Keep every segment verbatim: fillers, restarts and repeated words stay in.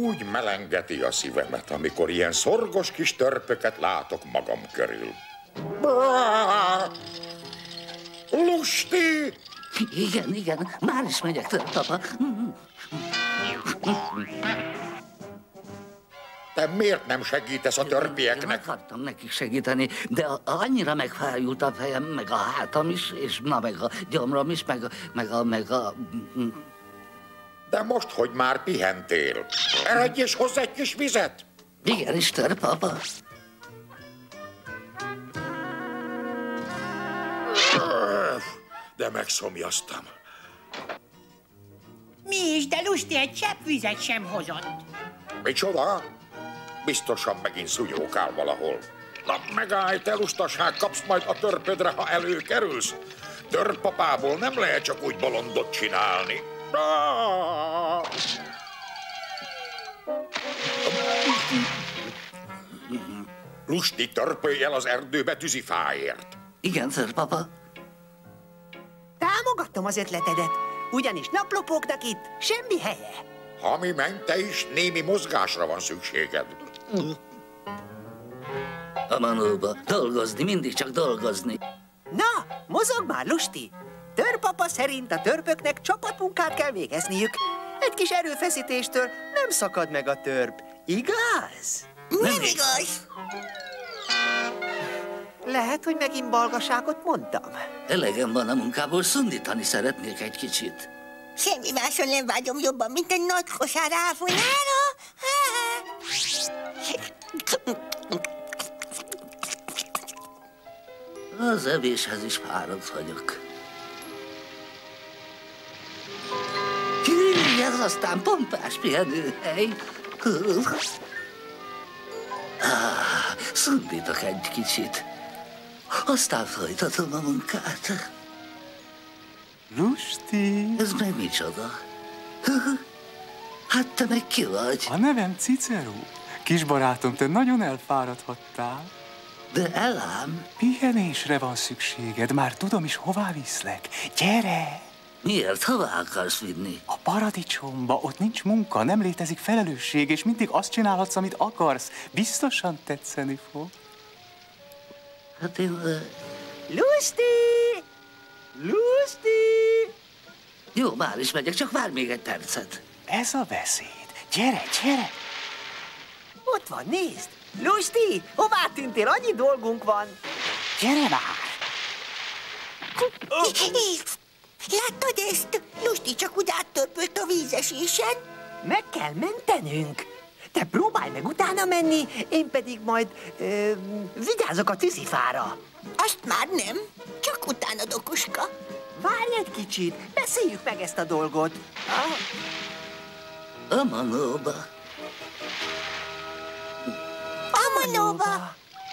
Úgy melengeti a szívemet, amikor ilyen szorgos kis törpöket látok magam körül. Lusti! Igen, igen, már is megyek, törpapa. Te miért nem segítesz a törpieknek? Én akartam nekik segíteni, de a, annyira megfájult a fejem, meg a hátam is, és na meg a gyomrom is, meg a... Meg a, meg a... De most, hogy már pihentél, eredj és hozz egy kis vizet! Igenis, törpapa. De megszomjaztam. Mi is, de Lusti egy csepp vizet sem hozott. Micsoda? Biztosan megint szunyókál valahol. Na, megállj, te lustaság, kapsz majd a törpödre, ha előkerülsz. Törpapából nem lehet csak úgy bolondot csinálni. Lusti, törpölj el az erdőbe tűzifáért. Igen, törpapa. Támogatom az ötletedet, ugyanis naplopóknak itt semmi helye. Ha mi menj, te is némi mozgásra van szükséged. A manóba, dolgozni, mindig csak dolgozni. Na, mozog már, Lusti! Törpapa szerint a törpöknek csapatmunkát kell végezniük. Egy kis erőfeszítéstől nem szakad meg a törp, igaz? Nem, nem igaz. Lehet, hogy megint balgaságot mondtam. Elegem van a munkából, szundítani szeretnék egy kicsit. Semmi máson nem vágyom jobban, mint egy nagy kosár áfolyára. Az evéshez is fáradt vagyok. Hű, ez aztán pompás pihenőhely. Ah, szundítok egy kicsit. Aztán folytatom a munkát. Lusti! Ez meg micsoda? Hát te meg ki vagy? A nevem Cicero. Kis barátom, te nagyon elfáradhattál. De elám. Pihenésre van szükséged, már tudom is, hová viszlek. Gyere! Miért? Hová akarsz vinni? A paradicsomba, ott nincs munka, nem létezik felelősség, és mindig azt csinálhatsz, amit akarsz. Biztosan tetszeni fog. Hát én... Uh... Lusti! Lusti! Jó, már is megyek, csak várj még egy percet. Ez a beszéd. Gyere, gyere! Ott van, nézd! Lusti, hová tűntél? Annyi dolgunk van. Gyere már! Láttad ezt? Lusti csak úgy áttörpölt a vízesésen. Meg kell mentenünk. Te próbálj meg utána menni, én pedig majd ö, vigyázok a tűzifára. Azt már nem, csak utána, Dokuska. Várj egy kicsit, beszéljük meg ezt a dolgot. A manóba. A manóba.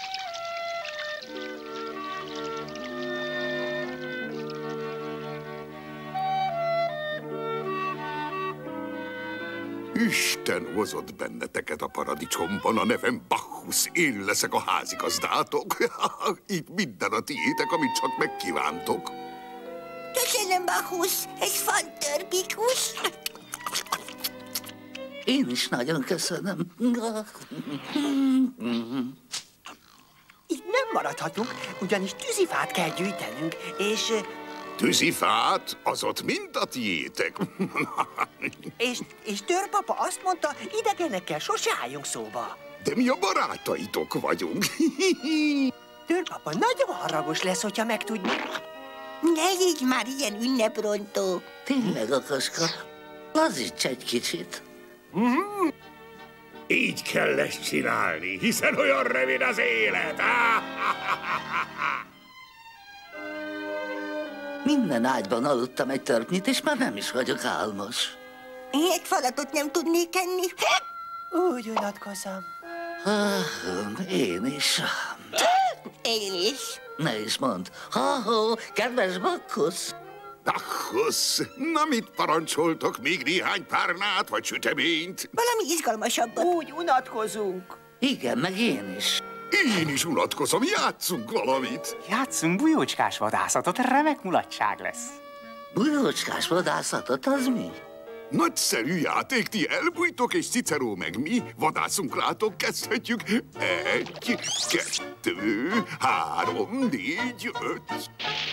Isten hozott benneteket a paradicsomban, a nevem Bacchus, én leszek a házigazdátok. Itt minden a tiétek, amit csak megkívántok. Köszönöm, Bacchus, ez fantörpikus. Én is nagyon köszönöm. Itt nem maradhatunk, ugyanis tűzifát kell gyűjtenünk, és... Tűzifát? Az ott mind a tiétek. és, és törpapa azt mondta, idegenekkel sose álljunk szóba. De mi a barátaitok vagyunk. Törpapa nagyon haragos lesz, hogyha megtudja. Ne légy már ilyen ünneprontó. Tényleg, Akaska, lazíts egy kicsit. Mm-hmm. Így kell ezt csinálni, hiszen olyan rövid az élet. Minden ágyban aludtam egy törpnyit, és már nem is vagyok álmos. Egy falatot nem tudnék enni. Úgy unatkozom. Ah, én is. Én is. Ne is mondd. Ha-ho, kedves Bacchus. Bacchus, na mit parancsoltok? Még néhány párnát vagy süteményt? Valami izgalmasabbat. Úgy unatkozunk. Igen, meg én is. Én is unatkozom, játsszunk valamit. Játsszunk bujócskás vadászatot, remek mulatság lesz. Bujócskás vadászatot, az mi? Nagyszerű játék, ti elbújtok, és Cicero meg mi vadászunk rátok, kezdhetjük. Egy, kettő, három, négy, öt.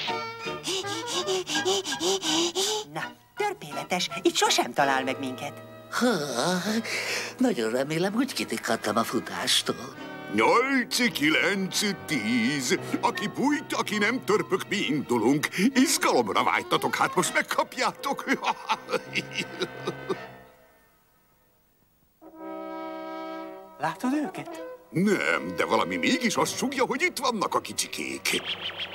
Na, törpéletes, itt sosem talál meg minket. Ha, nagyon remélem, hogy kitikadtam a futástól. Nyolc, kilenc, tíz. Aki bújt, aki nem, törpök, mi indulunk. Izgalomra vágytatok, hát most megkapjátok. Látod őket? Nem, de valami mégis azt sugja, hogy itt vannak a kicsikék.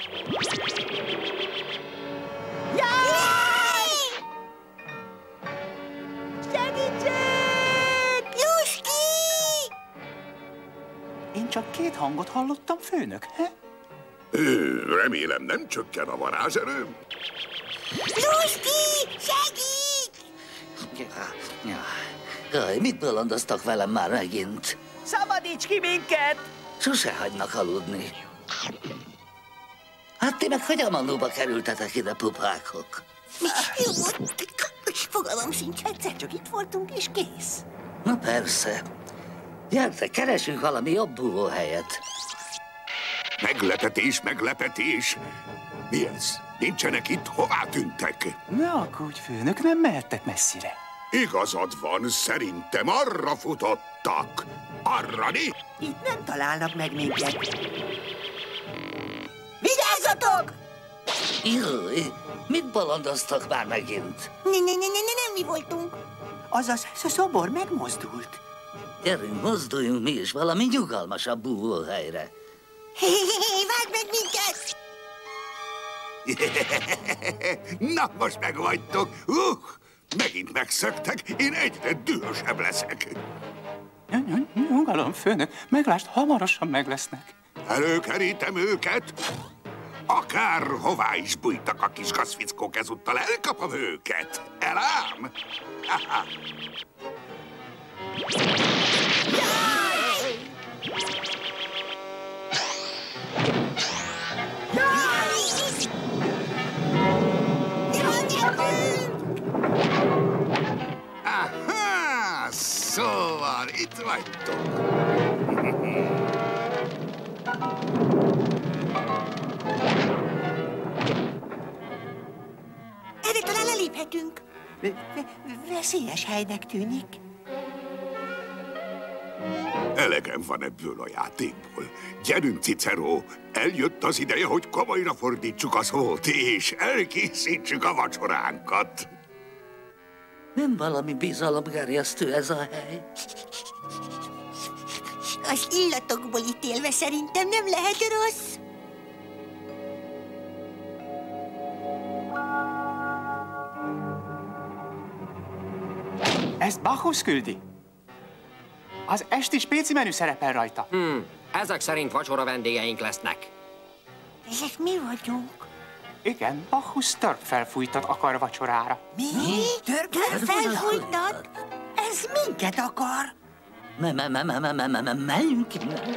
Én csak két hangot hallottam, főnök, he? Ö, remélem nem csökken a varázserőm. Luszki, segíts! Ja, ja. Jaj, mit bolondoztak velem már megint? Szabadíts ki minket! Sose hagynak aludni. Hát ti meg hogy a manóba kerültetek ide, pupákok? Fogalmam sincs. Egyszer csak itt voltunk, és kész. Na persze. Gyertek, keresünk valami jobb búvóhelyet. Meglepetés, meglepetés. Mi ez? Nincsenek itt, hová tűntek? Ne aggódj, főnök, nem mehettek messzire. Igazad van, szerintem arra futottak. Arra né? Itt nem találnak meg minket. Vigyázzatok! Jaj, mit bolondoztak már megint? Ne, ne, ne, ne, ne, nem mi voltunk. Azaz, szobor megmozdult. Gyerünk, mozduljunk mi is valami nyugalmasabb búvóhelyre. Várd meg minket! Na, most megvagytok. Uh, megint megszöktek, én egyre dühösebb leszek. Nyugalom, főnök, meglásd, hamarosan meg lesznek. Előkerítem őket. Akárhová is bújtak a kis gazfickók, ezúttal elkapom őket. Elám! Aha! Szóval itt vagytok. Erre talán leléphetünk. Veszélyes helynek tűnik. Elegem van ebből a játékból. Gyerünk, Cicero, eljött az ideje, hogy komolyra fordítsuk a szót, és elkészítsük a vacsoránkat. Nem valami bizalomgerjesztő ez a hely? Az illatokból ítélve szerintem nem lehet rossz. Ezt Bacchus küldi. Az esti spéci menü szerepel rajta. Hmm, ezek szerint vacsora vendégeink lesznek. Ezek mi vagyunk? Igen, Bacchus törp felfújtat akar vacsorára. Mi? Törpe felfújtat? Ez minket akar. Me, me, me, me, me, me, me, me, menjünk innen.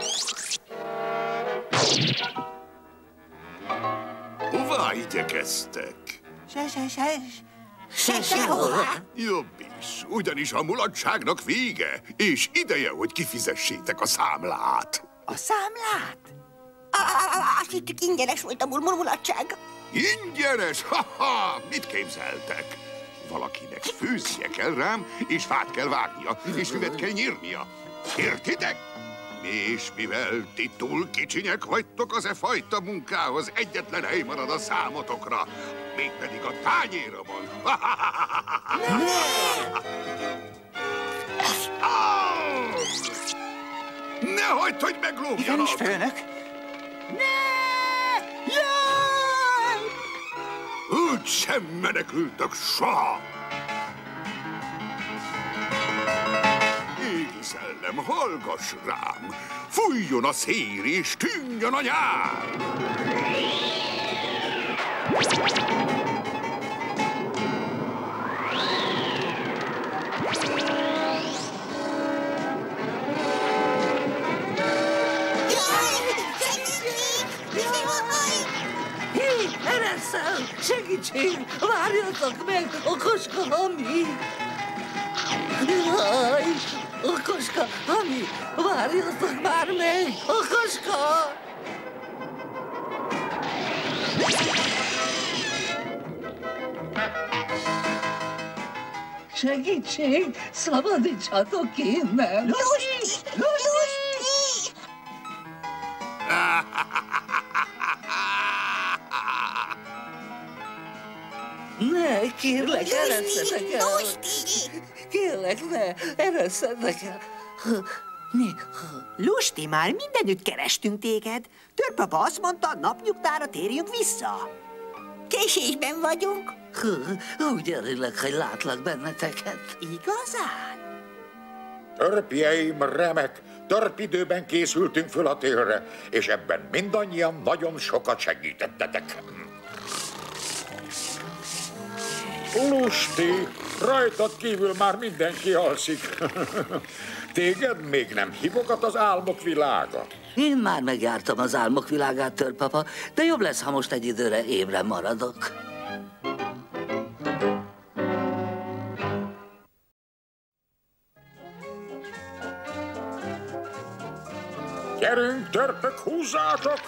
Hová igyekeztek? Se, se, se, Se, sehová. Jobb is, ugyanis a mulatságnak vége, és ideje, hogy kifizessétek a számlát. a számlát? Azt hittük, ingyenes volt a murmulatság. Ingyenes? Ha-ha! Mit képzeltek? Valakinek főznie kell rám, és fát kell vágnia, és füvet kell nyírnia. Értitek? És mivel ti túl kicsinyek vagytok az e fajta munkához, egyetlen hely marad a számotokra, mégpedig a tányéromon. Ne hagyd, hogy meglógjanak! Igenis, főnök. Úgy sem menekültök soha! Égi szellem, hallgass rám! Fújjon a szél és tűnjön a nyár! Hé, Eresszel! Segítség! Várjatok meg, okos Kalami! Jaj! Okoska, Ami, várjatok már meg! Okoska! Segítség! Szabadítsatok innen! Lusti! Lusti! Ne, kérlek, eresszetek el! Lusti! Kérlek, ne, eresszetek el! Mi? Lusti, már mindenütt kerestünk téged. Törpapa azt mondta, napnyugtára térjünk vissza. Késésben vagyunk. Úgy örülök, hogy látlak benneteket. Igazán? Törpjeim, remek, törpidőben készültünk föl a térre, és ebben mindannyian nagyon sokat segítettetek. Lusti, rajtad kívül már mindenki alszik. Téged még nem hívogat az álmok világa. Én már megjártam az álmok világát, Törpapa, de jobb lesz, ha most egy időre ébren maradok. Gyerünk, törpök, húzzátok!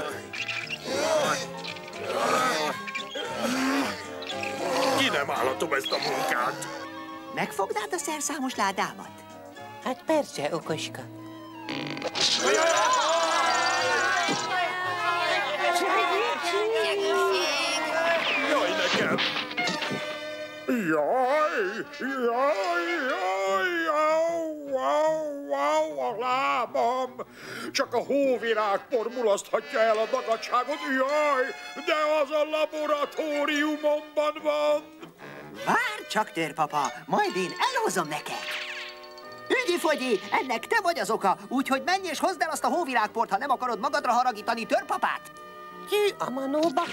Ki nem állatom ezt a munkát? Megfognád a szerszámos ládámat? Hát persze, okoska. Jaj, nekem! Jaj, jaj, jaj, au, au, au, a lábam! Csak a hóvirágpor mulaszthatja el a dagadságot, jaj, de az a laboratóriumomban van! Várj csak, Törpapa, majd én elhozom neked. Ügyi-fogyi, ennek te vagy az oka, úgyhogy menj és hozd el azt a hóvirágport, ha nem akarod magadra haragítani Törpapát. Hű a manóba.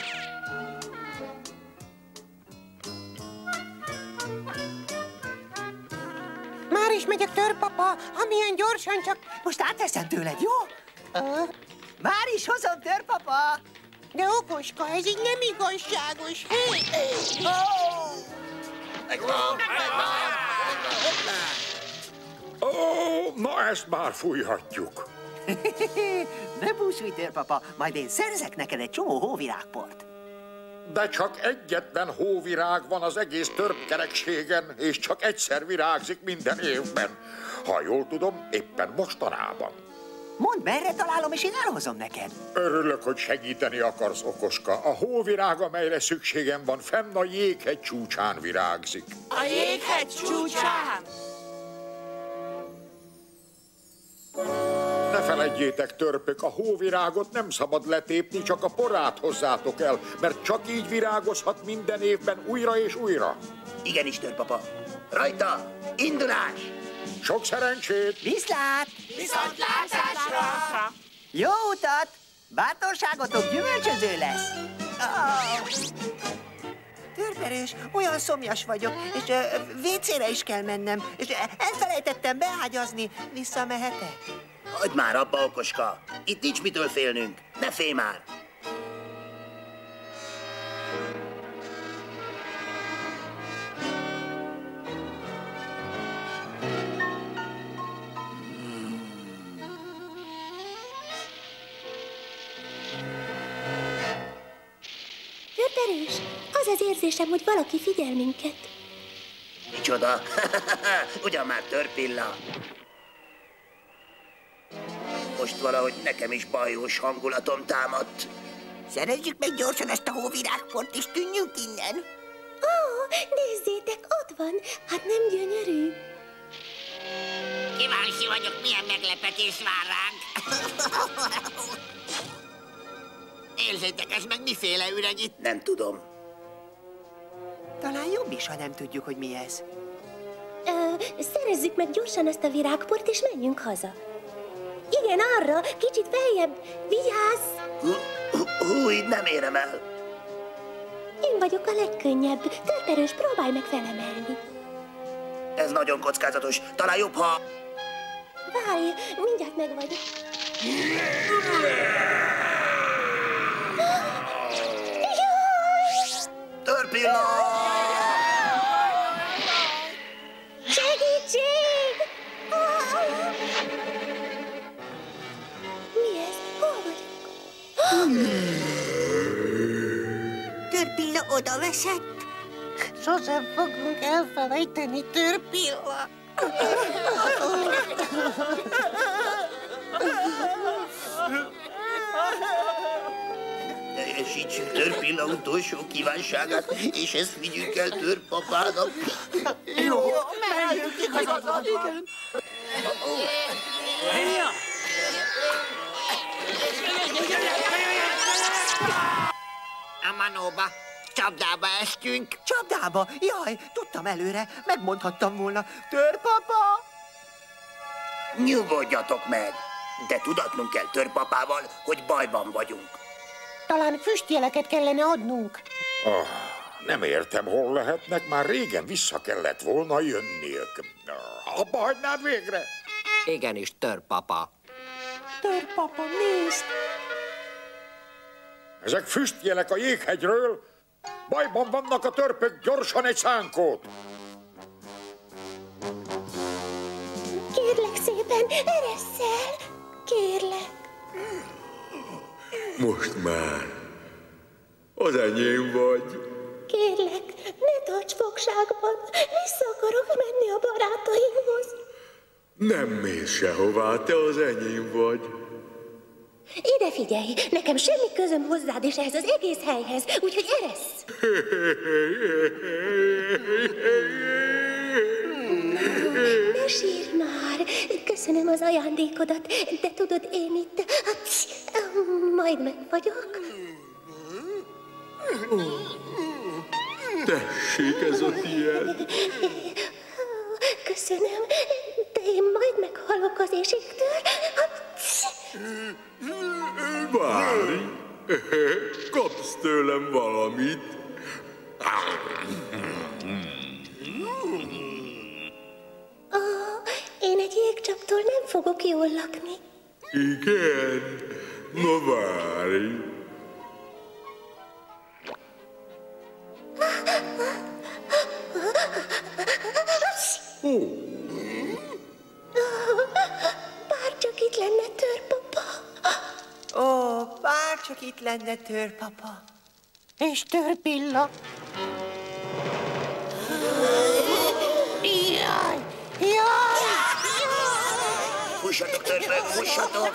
Már is megyek, Törpapa, amilyen gyorsan csak... Most átveszem tőled, jó? Uh, Már is hozom, Törpapa. de okoska, ez így nem igazságos. Hé! Oh! Ó, na ezt már fújhatjuk. Ne búsulj, Törpapa, majd én szerzek neked egy csomó hóvirágport. De csak egyetlen hóvirág van az egész törpkerekségen, és csak egyszer virágzik minden évben. Ha jól tudom, éppen mostanában. Mondd, merre találom, és én elhozom neked. Örülök, hogy segíteni akarsz, okoska. A hóvirág, amelyre szükségem van, fenn a jéghegy csúcsán virágzik. A jéghegy csúcsán! Ne feledjétek, törpök, a hóvirágot nem szabad letépni, csak a porát hozzátok el, mert csak így virágozhat minden évben újra és újra. Igenis, Törpapa. Rajta! Indulás! Sok szerencsét! Viszlát! Viszontlátásra! Jó utat! Bátorságotok gyümölcsöző lesz! Oh. Törperős, olyan szomjas vagyok, és uh, vécére is kell mennem, és uh, elfelejtettem beágyazni. Visszamehetek? Hagyd már abba, okoska! Itt nincs mitől félnünk. Ne félj már! Törperős, az az érzésem, hogy valaki figyel minket. Micsoda? Ugyan már Törpilla. Most valahogy nekem is bajós hangulatom támadt. Szerezzük meg gyorsan ezt a hóvirágport, és tűnjünk innen. Ó, nézzétek, ott van. Hát nem gyönyörű? Kíváncsi vagyok, milyen meglepetés vár ránk. Érzétek, ez meg miféle üreg itt? Nem tudom. Talán jobb is, ha nem tudjuk, hogy mi ez. Ö, szerezzük meg gyorsan ezt a virágport, és menjünk haza. Igen, arra, kicsit feljebb. Vigyázz! Húj, nem érem el. Én vagyok a legkönnyebb. Törperős, próbálj meg felemelni. Ez nagyon kockázatos. Talán jobb, ha... Várj, mindjárt meg vagyok. Törpilla! Segítség! Törpilla oda veszett. Sosem fogunk elfelejteni, Törpilla. Teljesítsük Törpilla utolsó kívánságát, és ezt vigyük el Törpapának. Jó, menjünk igazad, igen. A manóba, csapdába estünk. Csapdába? Jaj, tudtam előre, megmondhattam volna. Törpapa! Nyugodjatok meg, de tudatnunk kell Törpapával, hogy bajban vagyunk. Talán füstjeleket kellene adnunk. Oh, nem értem, hol lehetnek, már régen vissza kellett volna jönniük. Abba hagynád végre? Igenis, Törpapa. Törpapa, nézd! Ezek füstjelek a jéghegyről. Bajban vannak a törpök, gyorsan egy szánkót. Kérlek szépen, eressz el! Kérlek! Most már az enyém vagy. Kérlek, ne tarts fogságban! Vissza akarok menni a barátaimhoz! Nem mész sehová, te az enyém vagy. Ide figyelj, nekem semmi közöm hozzád és ehhez az egész helyhez, úgyhogy eressz! Ne sírj már! Köszönöm az ajándékodat, de tudod, én itt... Majd meg vagyok. Tessék, ez a tiéd. Köszönöm, de én majd meghalok az éjségtől. Várj, kapsz tőlem valamit. Oh, én egy jégcsaptól nem fogok jól lakni. Igen? Na várj. Oh. Bár csak itt lenne Törpapa. Ó, oh, bár csak itt lenne Törpapa. És Törpilla. Jaj, jaj! Fussatok, törpök, fussatok!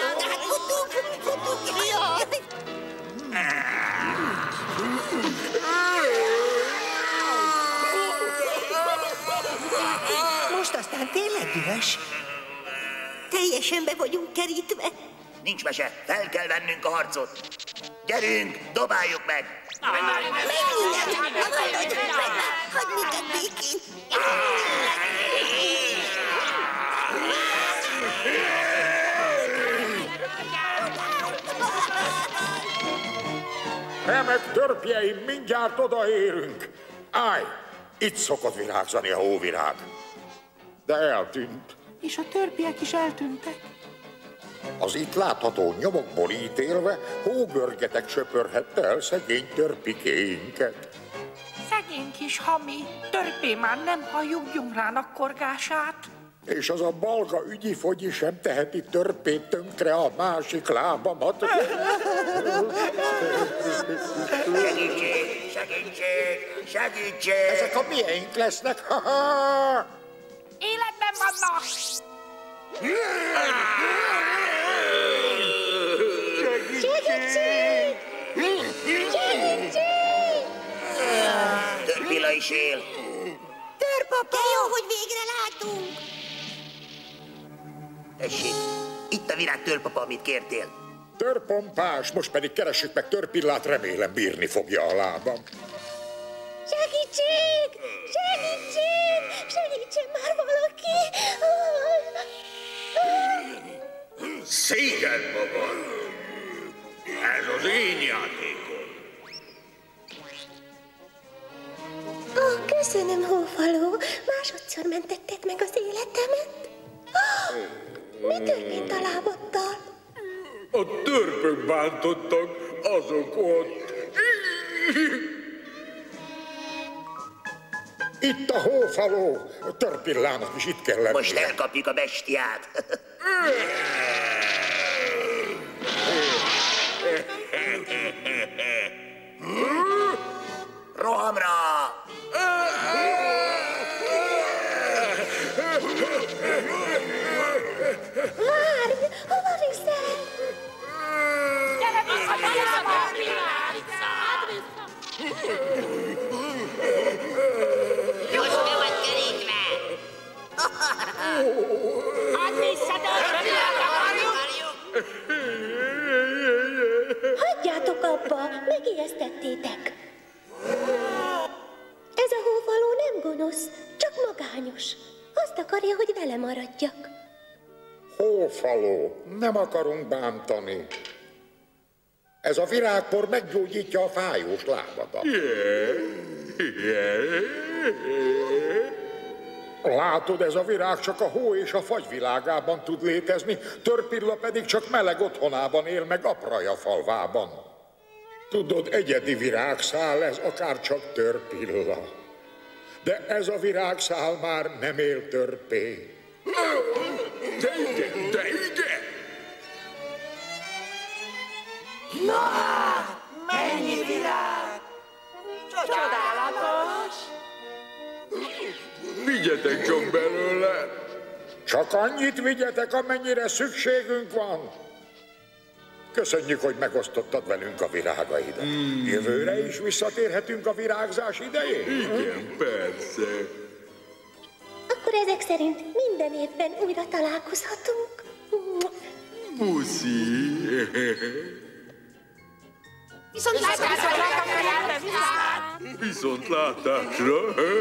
Most aztán tényleg dühös. Teljesen be vagyunk kerítve. Nincs mese, fel kell vennünk a harcot. Gyerünk, dobáljuk meg! Menjünk! Hallod, hagyd minket békén! Remek törpjeim, mindjárt odaérünk. Állj, itt szokott virágzani a hóvirág. De eltűnt. És a törpiek is eltűntek. Az itt látható nyomokból ítélve hógörgetek söpörhette el szegény törpikéinket. Szegény kis hami, törpé már nem halljuk gyomrának korgását. És az a balga ügyi fogyi sem teheti törpét tönkre a másik lábamat. Segítség, segítség, segítség! Ezek a miénk lesznek, ha-ha! Életben vannak! Segítség! Segítség! Törpilla is él. Törpapa! De jó, hogy végre látunk! Tessék, itt a virág, Törpapa, amit kértél. Törpompás, most pedig keressük meg Törpillát, remélem bírni fogja a lábam. Segítség! Segítség! Segítsen már valaki! Szégyen magad! Ez az én játékom. Oh, köszönöm, hófaló. Másodszor mentetted meg az életemet. Oh, mi történt a lábaddal? A törpök bántottak, azok ott. Itt a hófaló. Törpillának is itt kell lennie. Most elkapjuk a bestiát. Hagyjátok abba, megijesztettétek. Ez a hófaló nem gonosz, csak magányos. Azt akarja, hogy vele maradjak. Hófaló, nem akarunk bántani. Ez a virágpor meggyógyítja a fájós lábadat. Látod, ez a virág csak a hó és a fagy világában tud létezni, Törpilla pedig csak meleg otthonában él meg Apraja falvában. Tudod, egyedi virágszál ez, akár csak Törpilla. De ez a virágszál már nem él törpé. De igen, de igen! Na, mennyi virág! Csodálatos! Vigyetek csak belőle! Csak annyit vigyetek, amennyire szükségünk van. Köszönjük, hogy megosztottad velünk a virágaidat. Mm. Jövőre is visszatérhetünk a virágzás idején? Igen, persze. Akkor ezek szerint minden évben újra találkozhatunk. Puszi! Viszontlátásra!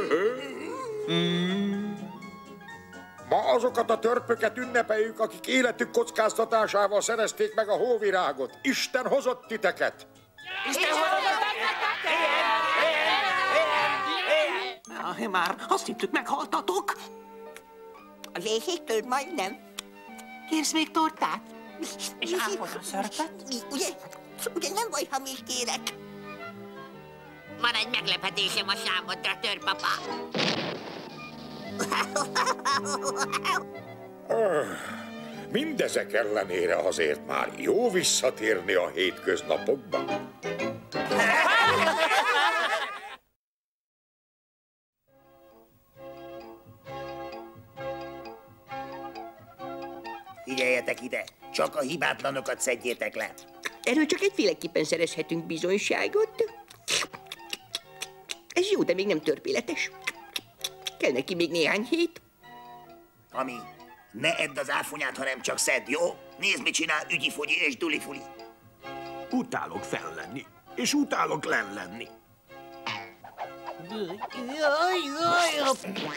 Ma azokat a törpöket ünnepeljük, akik életük kockáztatásával szerezték meg a hóvirágot. Isten hozott titeket! Isten hozott titeket! Már azt hittük, meghaltatok. Az éjségtől majdnem. Kérsz még tortát? És ápolna szörpet? Ugye? Ugye nem baj, ha még kérek. Van egy meglepetésem a számodra, Törpapa. Öh, mindezek ellenére azért már jó visszatérni a hétköznapokba. Figyeljetek ide, csak a hibátlanokat szedjétek le. Erről csak egyféleképpen szerezhetünk bizonyságot. Ez jó, de még nem törpéletes. Kell neki még néhány hét. Ami, ne edd az áfonyát, hanem csak szedd, jó? Nézd, mit csinál Ügyifogyi és Dulifuli. Utálok fenn lenni, és utálok lenn lenni. Jaj, jaj,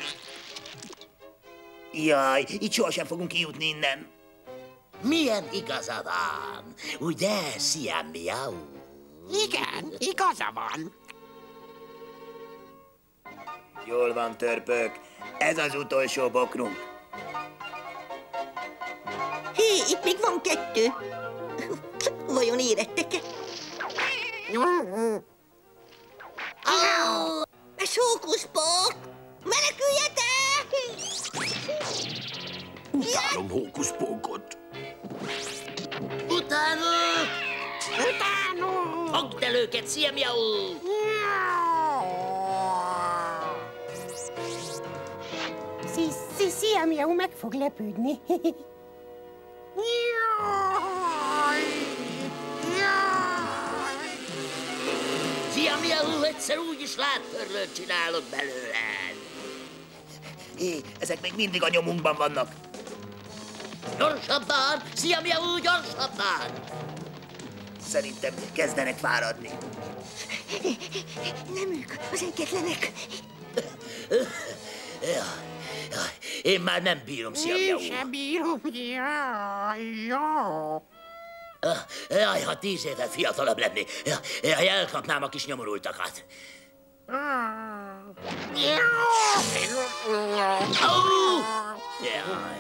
Jaj, itt sohasem fogunk kijutni innen. Milyen igaza van, ugye, Siam Miau? Igen, igaza van. Jól van, törpök. Ez az utolsó bokrunk. Hé, itt még van kettő. Vajon érettek-e? Ez hókuszpók! Meneküljetek! Utálom hókuszpókot. Utánok! Utánok! Fogd el őket, Siam Miau! Siam Miau meg fog lepődni. Siam Miau, egyszer úgyis láttörlőt csinálok belőled. Hé, ezek még mindig a nyomunkban vannak. Gyorsabban! Siam Miau, gyorsabban! Szerintem kezdenek fáradni. Nem ők az egyetlenek. Én már nem bírom, Siam Miau. Én sem bírom. Jaj, jó. Jaj, ha tíz éve fiatalabb lenni, jaj, elkapnám a kis nyomorultakat. Oh! Jaj.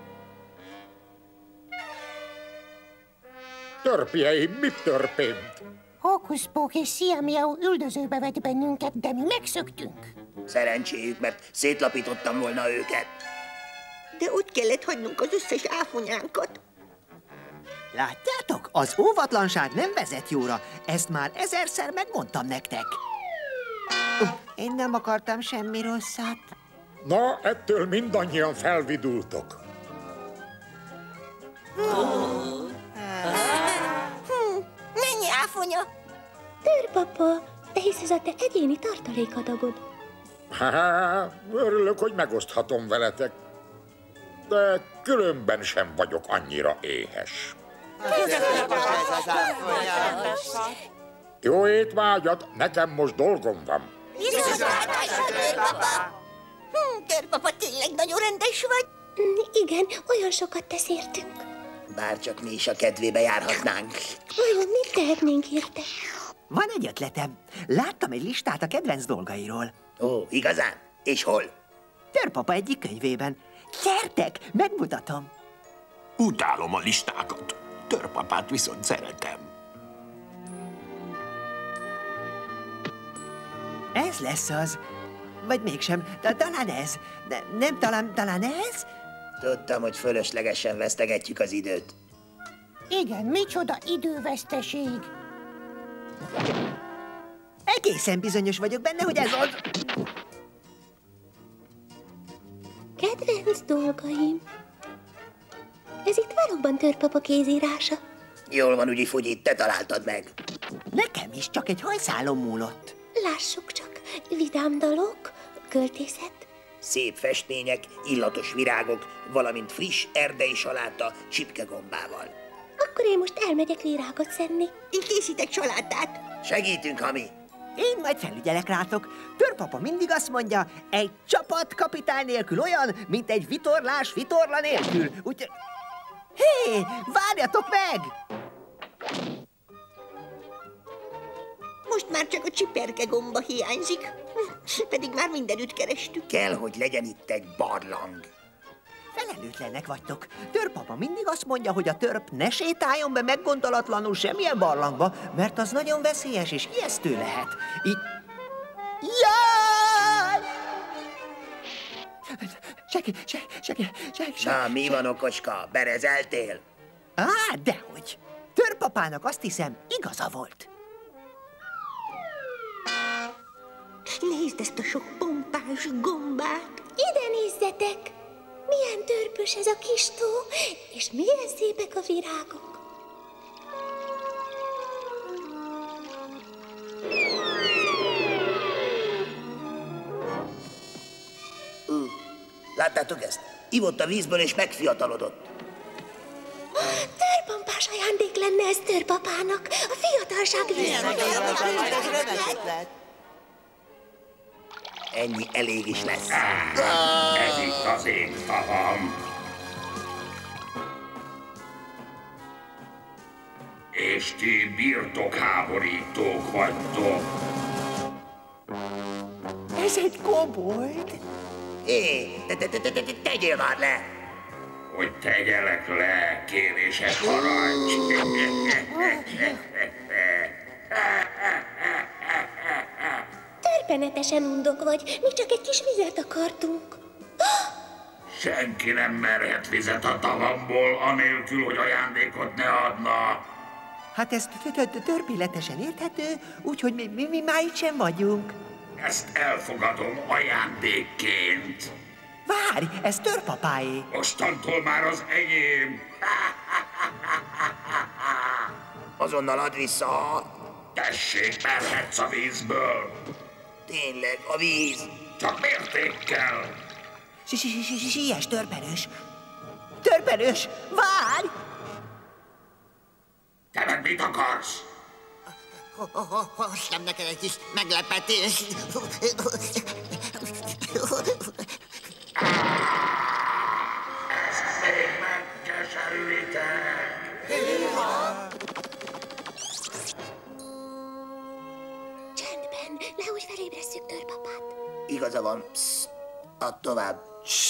Törpjeim, mit történt? Hókuszpók és Siam Miau üldözőbe vett bennünket, de mi megszöktünk. Szerencséjük, mert szétlapítottam volna őket. De ott kellett hagynunk az összes áfonyánkat. Látjátok? Az óvatlanság nem vezet jóra. Ezt már ezerszer megmondtam nektek. Én nem akartam semmi rosszat. Na, ettől mindannyian felvidultok. Hm, mennyi áfonya? Törpapa, de hisz ez a te egyéni tartalékadagod. Há, örülök, hogy megoszthatom veletek, de különben sem vagyok annyira éhes. Jó étvágyat, nekem most dolgom van. Viszontlátásra, Törpapa! Hm, Törpapa, tényleg nagyon rendes vagy. Igen, olyan sokat tesz értünk. Bárcsak mi is a kedvébe járhatnánk. Vajon mit tehetnénk érte? Van egy ötletem. Láttam egy listát a kedvenc dolgairól. Ó, igazán? És hol? Törpapa egyik könyvében. Gyertek, megmutatom. Utálom a listákat. Törpapát viszont szeretem. Ez lesz az. Vagy mégsem. De talán ez. De nem talán, talán ez? Tudtam, hogy fölöslegesen vesztegetjük az időt. Igen, micsoda időveszteség. Egészen bizonyos vagyok benne, hogy ez az. Kedvenc dolgaim. Ez itt valóban Törpapa kézírása. Jól van, Ügyi Fugyi, te találtad meg. Nekem is csak egy hajszálon múlott. Lássuk csak, vidám dalok, költészet. Szép festmények, illatos virágok, valamint friss erdei saláta csipkegombával. Akkor én most elmegyek virágot szedni. Én készítek salátát. Segítünk, Hami. Én majd felügyelek rátok. Törpapa mindig azt mondja, egy csapat kapitány nélkül olyan, mint egy vitorlás vitorla nélkül. Úgy... Hé, várjatok meg! Most már csak a csiperke gomba hiányzik. Pedig már mindenütt kerestük. Kell, hogy legyen itt egy barlang. Felelőtlenek vagytok. Törpapa mindig azt mondja, hogy a törp ne sétáljon be meggondolatlanul semmilyen barlangba, mert az nagyon veszélyes és ijesztő lehet. Így... Jaj! Segí, segí, segí, segí, segí. Na, mi van, okoska? Berezeltél? Á, dehogy. Törpapának azt hiszem, igaza volt. Nézd ezt a sok pompás gombát. Ide nézzetek! Milyen törpös ez a kis tó, és milyen szépek a virágok. Uh, láttátok ezt? Ivott a vízből és megfiatalodott. Törpompás ajándék lenne ez Törpapának, a fiatalság vízből. Ennyi elég is lesz. Ez itt az én tavam. És ti birtokháborítók vagytok. Ez egy kobold. Hé, te, te, te, te, te, tegyél már le! Hogy tegyelek le, kérésed parancs. Törpenetesen undok vagy, mi csak egy kis vizet akartunk. Senki nem merhet vizet a tavamból, anélkül, hogy ajándékot ne adna. Hát ez törpilletesen érthető, úgyhogy mi, mi, mi már itt sem vagyunk. Ezt elfogadom ajándékként. Várj, ez Törpapáé. Mostantól már az enyém. Azonnal add vissza. Tessék, merhetsz a vízből. Tényleg, a víz. Csak mértékkel. Siess, Törpenős. Törpenős, várj! Te meg mit akarsz? Hoztam neked egy kis meglepetés. Ezt még megkeserűítek. Csendben, nehogy felébresszük Törpapát. Igaza van. Psst. Add tovább.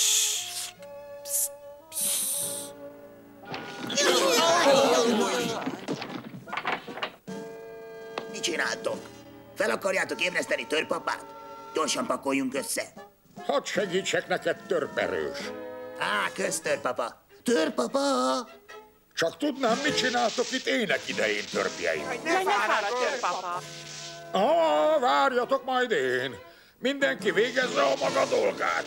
Mit csináltok? Fel akarjátok ébreszteni Törpapát? Gyorsan pakoljunk össze. Hadd segítsek neked, törperős. Á, kösz, Törpapa. Törpapa! Csak tudnám, mit csináltok itt ének idején, törpjeim. Ne fáradj, Törpapa! Ah, várjatok majd én. Mindenki végezze a maga dolgát.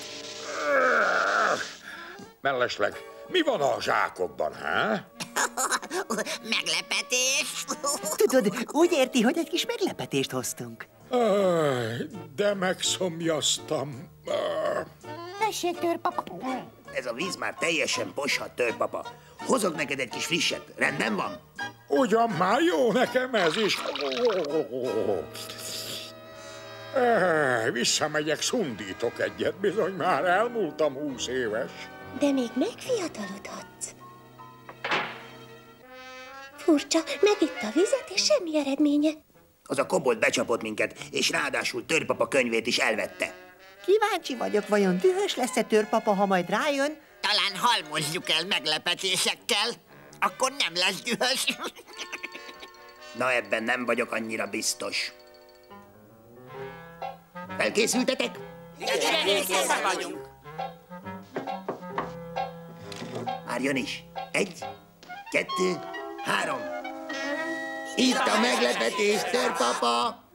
Mellesleg, mi van a zsákokban, há? Meglepetés. Tudod, úgy érti, hogy egy kis meglepetést hoztunk. Aj, de megszomjaztam. Tessék, Törpapa. Ez a víz már teljesen poshat, törpapa. Hozok neked egy kis frisset. Rendben van? Ugyan már jó nekem ez is. Eh, visszamegyek, szundítok egyet, bizony már elmúltam húsz éves. De még megfiatalodhatsz. Furcsa, megitta a vizet, és semmi eredménye. Az a kobold becsapott minket, és ráadásul törpapa könyvét is elvette. Kíváncsi vagyok, vajon dühös lesz-e törpapa, ha majd rájön? Talán halmozzuk el meglepetésekkel, akkor nem lesz dühös. Na, ebben nem vagyok annyira biztos. Felkészültetek? Igen, készen vagyunk. Már jön is. Egy, kettő, három. Itt a meglepetés, törpapa!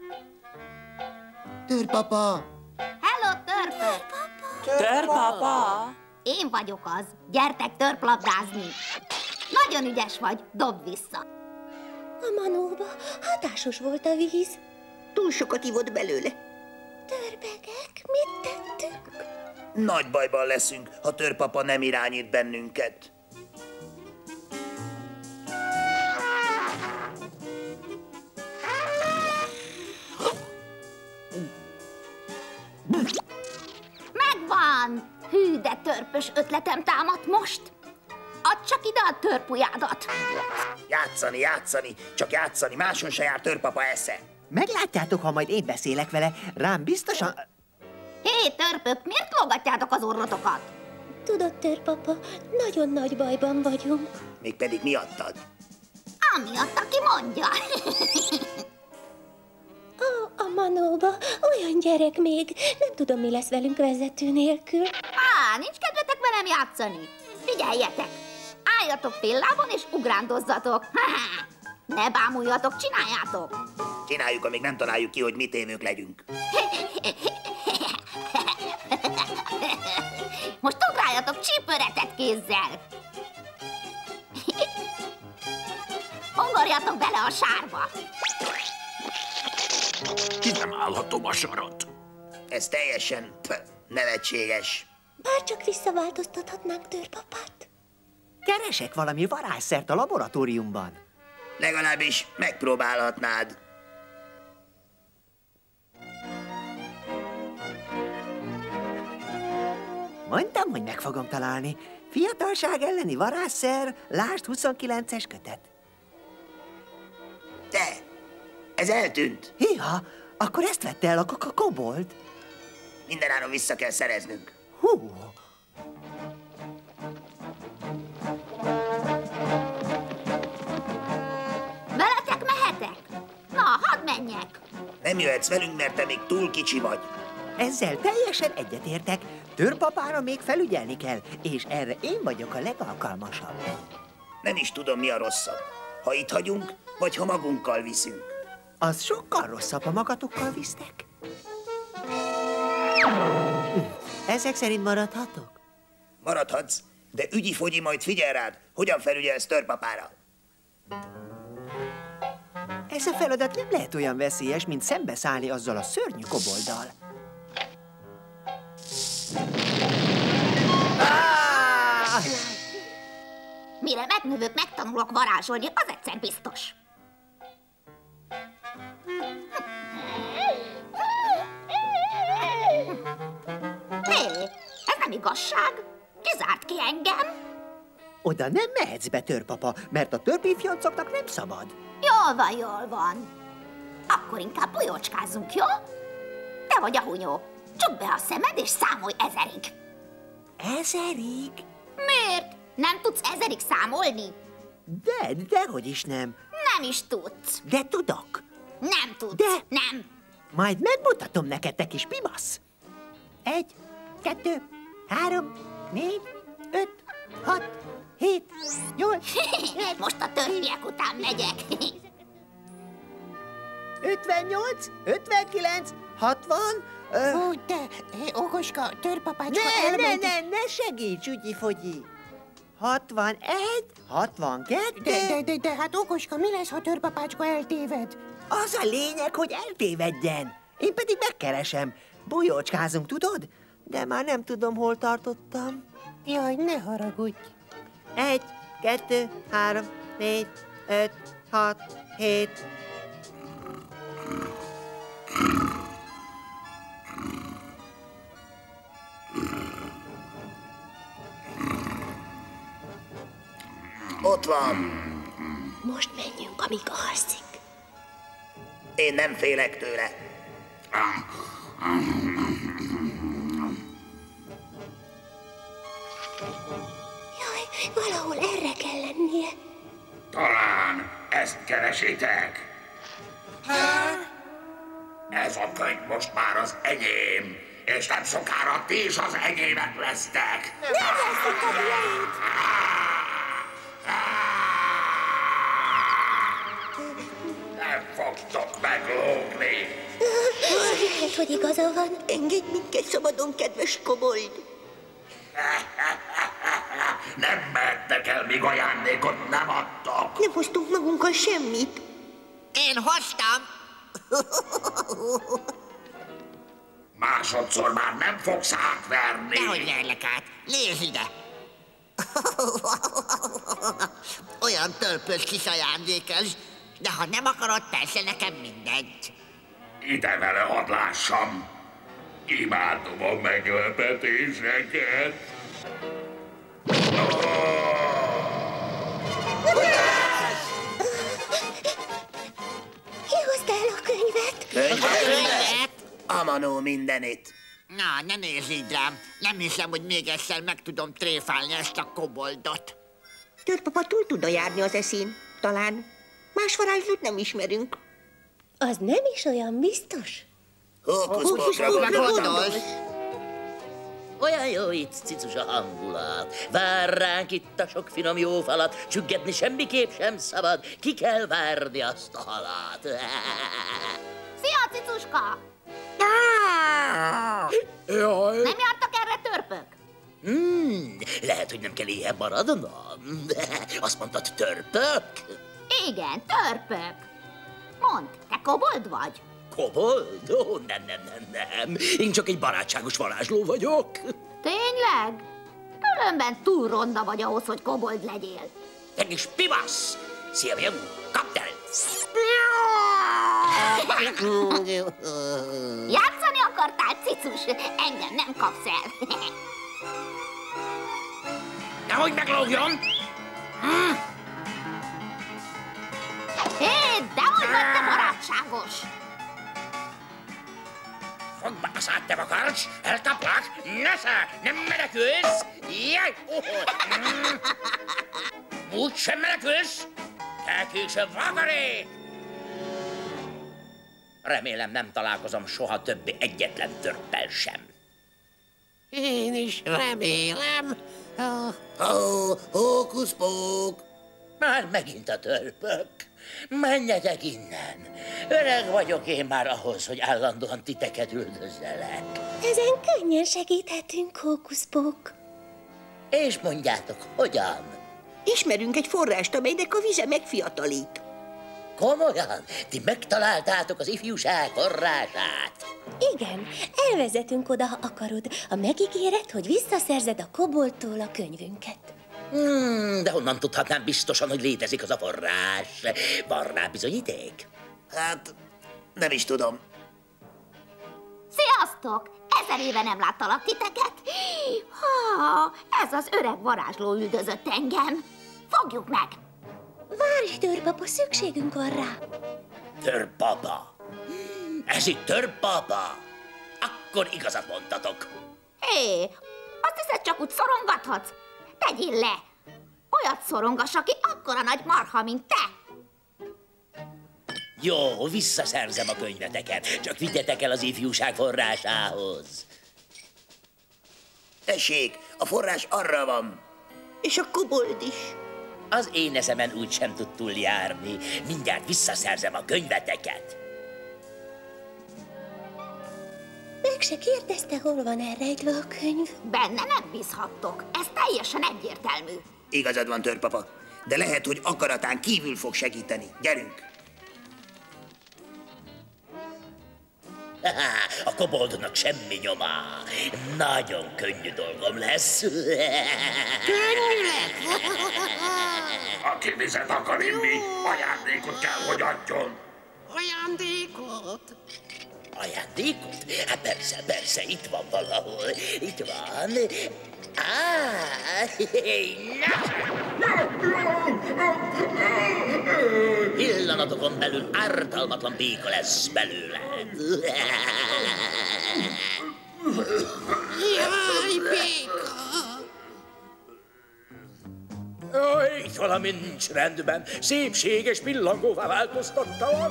Törpapa! Hello, törpök! Törpapa! Én vagyok az. Gyertek törplabdázni. Nagyon ügyes vagy, dobd vissza. A manóba hatásos volt a víz. Túl sokat ivott belőle. Törbegek, mit tettünk? Nagy bajban leszünk, ha törpapa nem irányít bennünket. Megvan! Hű, de törpös ötletem támadt most. Add csak ide a törpujádat. Játszani, játszani, csak játszani, máson se jár törpapa esze. Meglátjátok, ha majd én beszélek vele, rám biztosan... Hé, törpök, miért lógatjátok az orrotokat? Tudod, törpapa, nagyon nagy bajban vagyunk. Mégpedig miattad? Amiatt, aki mondja. A, a manóba olyan gyerek még, nem tudom, mi lesz velünk vezető nélkül. Á, nincs kedvetek velem játszani. Figyeljetek, álljatok féllábon és ugrándozzatok. Ne bámuljatok, csináljátok. Csináljuk, amíg nem találjuk ki, hogy mit évők legyünk. Most ugráljatok csípőretett kézzel. Ugorjatok bele a sárba. Ki nem állhatom a sarat. Ez teljesen pff, nevetséges. Bárcsak visszaváltoztathatnánk törpapát. Keresek valami varázsszert a laboratóriumban. Legalábbis megpróbálhatnád. Mondtam, hogy meg fogom találni. Fiatalság elleni varázsszer, lásd huszonkilences kötet. Te! Ez eltűnt. Hiha, akkor ezt vette el a kobold. Mindenáron vissza kell szereznünk. Hú! Veletek mehetek? Na, hadd menjek. Nem jöhetsz velünk, mert te még túl kicsi vagy. Ezzel teljesen egyetértek. Törpapára még felügyelni kell, és erre én vagyok a legalkalmasabb. Nem is tudom, mi a rosszabb. Ha itt hagyunk, vagy ha magunkkal viszünk. Az sokkal rosszabb, ha magatokkal visztek. Ezek szerint maradhatok? Maradhatsz, de ügyi-fogyi majd figyel rád, hogyan felügyelsz törpapára. Ez a feladat nem lehet olyan veszélyes, mint szembeszállni azzal a szörnyű kobolddal. Ah! Mire megnövök, megtanulok varázsolni, az egyszer biztos. Hé, ez nem igazság. Kizárt ki engem. Oda nem mehetsz be, törpapa, mert a törpéfjoncoknak nem szabad. Jól van, jól van. Akkor inkább bujócskázzunk, jó? Te vagy a hunyó. Csukd be a szemed és számolj ezerig. Ezerig? Miért? Nem tudsz ezerig számolni? De, dehogy is nem. Nem is tudsz. De tudok. Nem tudsz. De. Nem. Majd megmutatom neked, te kis pimasz. Egy, kettő, három, négy, öt, hat, hét, nyolc. Most a törpiek után megyek. ötvennyolc, ötvenkilenc, hatvan. Ó, te, okoska, törpapácska Ne, ne, elment. ne, ne segíts, ügyi-fogyi. hatvanegy, hatvankettő. De, de, de, de, hát okoska, mi lesz, ha törpapácska eltéved? Az a lényeg, hogy eltévedjen. Én pedig megkeresem. Bujócskázunk, tudod? De már nem tudom, hol tartottam. Jaj, ne haragudj. Egy, kettő, három, négy, öt, hat, hét. Ott van. Most menjünk, amíg alszik. Én nem félek tőle. Jaj, valahol erre kell lennie. Talán ezt keresitek? Ez a könyv most már az enyém, és nem sokára ti is az enyémek lesztek. Nem lesznek a miénk. Nem fogtok meglógni. Lehet, hogy igaza van. Engedj minket szabadon, kedves kobold. Nem mehettek el, míg ajándékot nem adtak. Nem hoztunk magunkkal semmit. Én hoztam. Másodszor már nem fogsz átverni. Nehogy verlek át. Nézd ide. Olyan tölpös kis ajándékelsz, de ha nem akarod, persze nekem mindegy. Ide vele, hadd lássam. Imádom a meglepetéseket. Ki hozta el a könyvet? Könyvet? Amanó mindenit. Na, ne nézz így rám. Nem hiszem, hogy még egyszer meg tudom tréfálni ezt a koboldot. Törpapa túl tudna járni az eszén. Talán. Más varázslót nem ismerünk. Az nem is olyan biztos. Hókusz-pókra gondolsz? Olyan jó itt, cicus a hangulat. Vár ránk itt a sok finom jó falat, csüggedni semmiképp sem szabad, ki kell várni azt a halat. Szia, cicuska! Jaj. Nem jártak erre törpök? Hmm, lehet, hogy nem kell éjjel maradnom. Azt mondtad, törpök? Igen, törpök. Mondd, te kobold vagy? Kobold? Ó, nem, nem, nem, nem. Én csak egy barátságos varázsló vagyok. Tényleg? Különben túl ronda vagy ahhoz, hogy kobold legyél. Te kis pivasz! Szia, mi kapd el! Játszani akartál, cicus? Engem nem kapsz el. Nehogy meglógjon! Hm? Hé, dehogy vagy te barátságos! Fogd be a szád, te vakarcs! Elkaplak! Nesze! Nem menekülsz! Jaj! Oh, mm. Úgy sem menekülsz! Te kis vakarék! Remélem nem találkozom soha többé egyetlen törppel sem. Én is remélem. Ó, hókusz-pók! Már megint a törpök. Menjetek innen. Öreg vagyok én már ahhoz, hogy állandóan titeket üldözzelek. Ezen könnyen segíthetünk, hókuszpók. És mondjátok, hogyan? Ismerünk egy forrást, amelynek a vize megfiatalít. Komolyan? Ti megtaláltátok az ifjúság forrását? Igen, elvezetünk oda, ha akarod. A megígéret, hogy visszaszerzed a koboldtól a könyvünket. Hmm, de honnan tudhatnám biztosan, hogy létezik az a forrás? Van rá bizonyíték? Hát, nem is tudom. Sziasztok! Ezer éve nem láttalak titeket. Ha, ez az öreg varázsló üldözött engem. Fogjuk meg! Várj, törpapa, szükségünk van rá. Törpapa? Ez itt törpapa? Akkor igazat mondtatok. Hé, azt hiszed, csak úgy szorongathatsz? Tegyél le! Olyat szorongass, aki akkora nagy marha, mint te! Jó, visszaszerzem a könyveteket, csak vigyetek el az ifjúság forrásához. Tessék, a forrás arra van. És a kobold is. Az én eszemen úgy sem tud túljárni. Mindjárt visszaszerzem a könyveteket. Meg se kérdezte, hol van elrejtve a könyv. Benne nem bízhattok. Ez teljesen egyértelmű. Igazad van, törpapa, de lehet, hogy akaratán kívül fog segíteni. Gyerünk! A koboldnak semmi nyomá. Nagyon könnyű dolgom lesz. Könnyű lesz? Aki vizet akar inni, ajándékot kell, hogy adjon. Ajándékot? Ajándékot? Hát persze, persze, itt van valahol. Itt van. Ah, pillanatokon belül ártalmatlan béka lesz belőled. Jaj, béka! Jaj, itt valami nincs rendben. Szépséges pillangóvá változtattalak.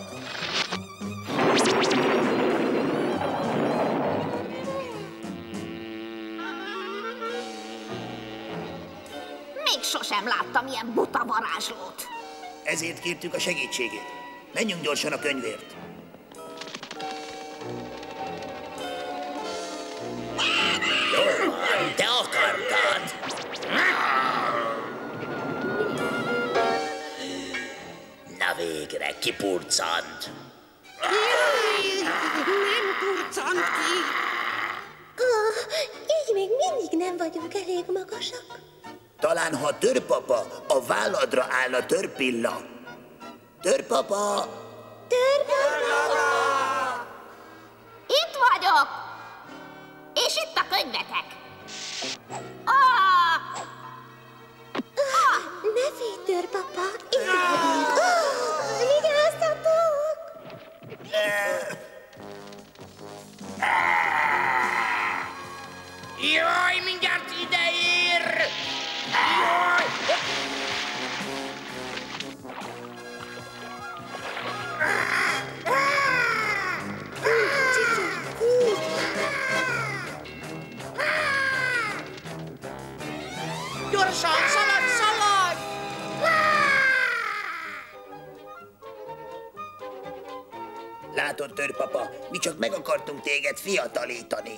Még sosem láttam ilyen buta varázslót. Ezért kértük a segítségét. Menjünk gyorsan a könyvért. Jól van, te akartad. Na végre, kipurcant. Nem purcant ki. Oh, így még mindig nem vagyunk elég magasak. Talán, ha Törpapa a válladra állna Törpilla. Törpapa! Törpapa! Itt vagyok! És itt a könyvetek. Ah! Ah! Ne félj, Törpapa! Itt vagyunk! Ah! Vigyázzatok! Jaj, mindjárt ideér! Jaj! Gyorsan, szaladj, szaladj! Látod, Törpapa, mi csak meg akartunk téged fiatalítani.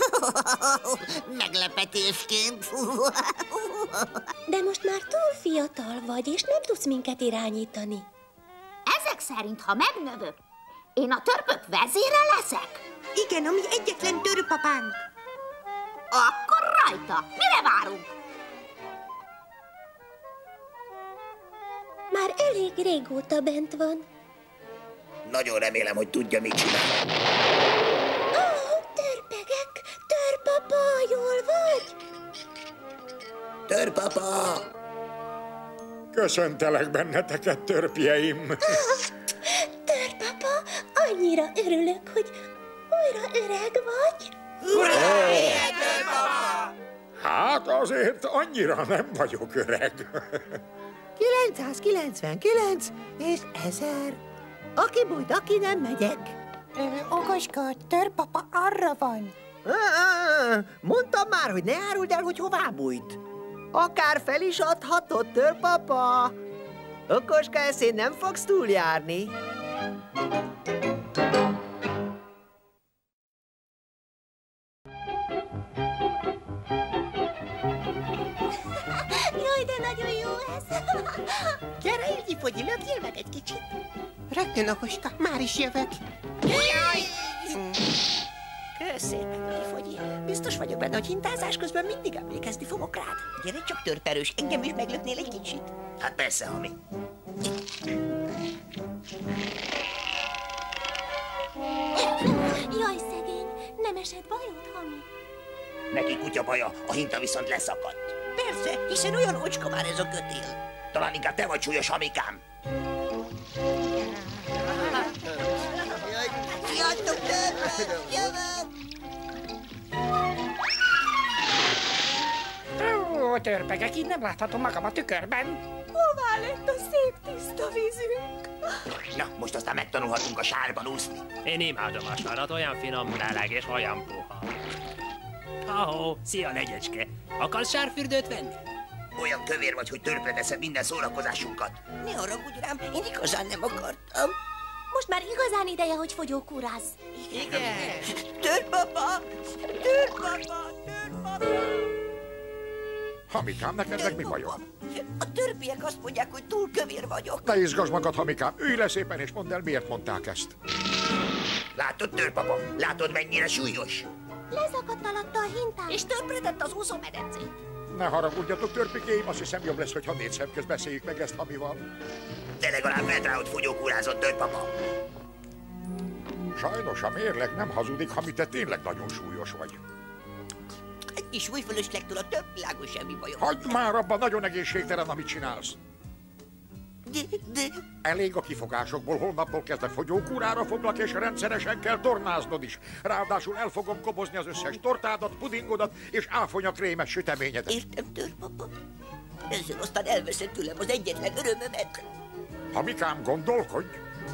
Meglepetésként. De most már túl fiatal vagy, és nem tudsz minket irányítani. Ezek szerint, ha megnövök, én a törpök vezére leszek? Igen, ami egyetlen törpapánk. Akkor rajta! Mire várunk? Már elég régóta bent van. Nagyon remélem, hogy tudja, mit csinál. Oh, törpegek! Törpapa, jól vagy? Törpapa! Köszöntelek benneteket, törpjeim. Ah, Törpapa, annyira örülök, hogy újra öreg vagy. Hát azért annyira nem vagyok öreg. kilencszázkilencvenkilenc és ezer. Aki bújt, aki nem megyek. Okoska, Törpapa arra van. Mondtam már, hogy ne áruld el, hogy hová bújt. Akár fel is adhatod, Törpapa. Okoska eszén nem fogsz túljárni. Jaj, de nagyon jó ez. Gyere, Ügyi-Fogyi, lökjél meg egy kicsit. Rögtön, Okoska, már is jövök. Jaj! Köszönöm, Ügyi-Fogyi. Biztos vagyok benne, hogy hintázás közben mindig emlékezni fogok rád. Gyere csak, Törperős, engem is meglöknél egy kicsit. Hát persze, Hami. Jaj, szegény, nem esett bajod, Hami? Neki kutya baja, a hinta viszont leszakadt. Persze, hiszen olyan ocska már ez a kötél. Talán inkább te vagy súlyos, Hamikám. Sziasztok, törpök! Jövök! Ó, törpegek, így nem láthatom magam a tükörben. Hová lett a szép tiszta vízünk? Na, most aztán megtanulhatunk a sárban úszni. Én imádom a sarat, olyan finom, meleg és olyan puha. Ahó, szia, negyecske. Akarsz sárfürdőt venni? Olyan kövér vagy, hogy törpre veszed minden szórakozásunkat. Ne haragudj rám, én igazán nem akartam. Most már igazán ideje, hogy fogyókúráz. Igen. Törpapa! Törpapa! Törpapa! Hamikám, neked meg mi bajod? A törpiek azt mondják, hogy túl kövér vagyok. Ne izgasd magad, Hamikám, ülj le szépen és mondd el, miért mondták ezt. Látod, Törpapa? Látod, mennyire súlyos? Lezakadt alatta a hintám. És tönkretett az úszómedencét. Ne haragudjatok, törpikéim, azt hiszem jobb lesz, hogy ha négy szem közt beszéljük meg ezt, amival. De legalább vedd rá, hogy fogyókúrázott, Törpapa. Sajnos a mérleg nem hazudik, ha te tényleg nagyon súlyos vagy. Egy kis újfölöslegtől a több világon semmi bajom. Hagyd már abba, nagyon egészségtelen, amit csinálsz. De, de... Elég a kifogásokból, holnaptól kezdve fogyókúrára foglak, és rendszeresen kell tornáznod is. Ráadásul el fogom kobozni az összes tortádat, pudingodat és áfonya krémes süteményedet. Értem, Törpapa. Ezzel aztán elveszed tőlem az egyetlen örömömet. Hamikám, gondolkodj!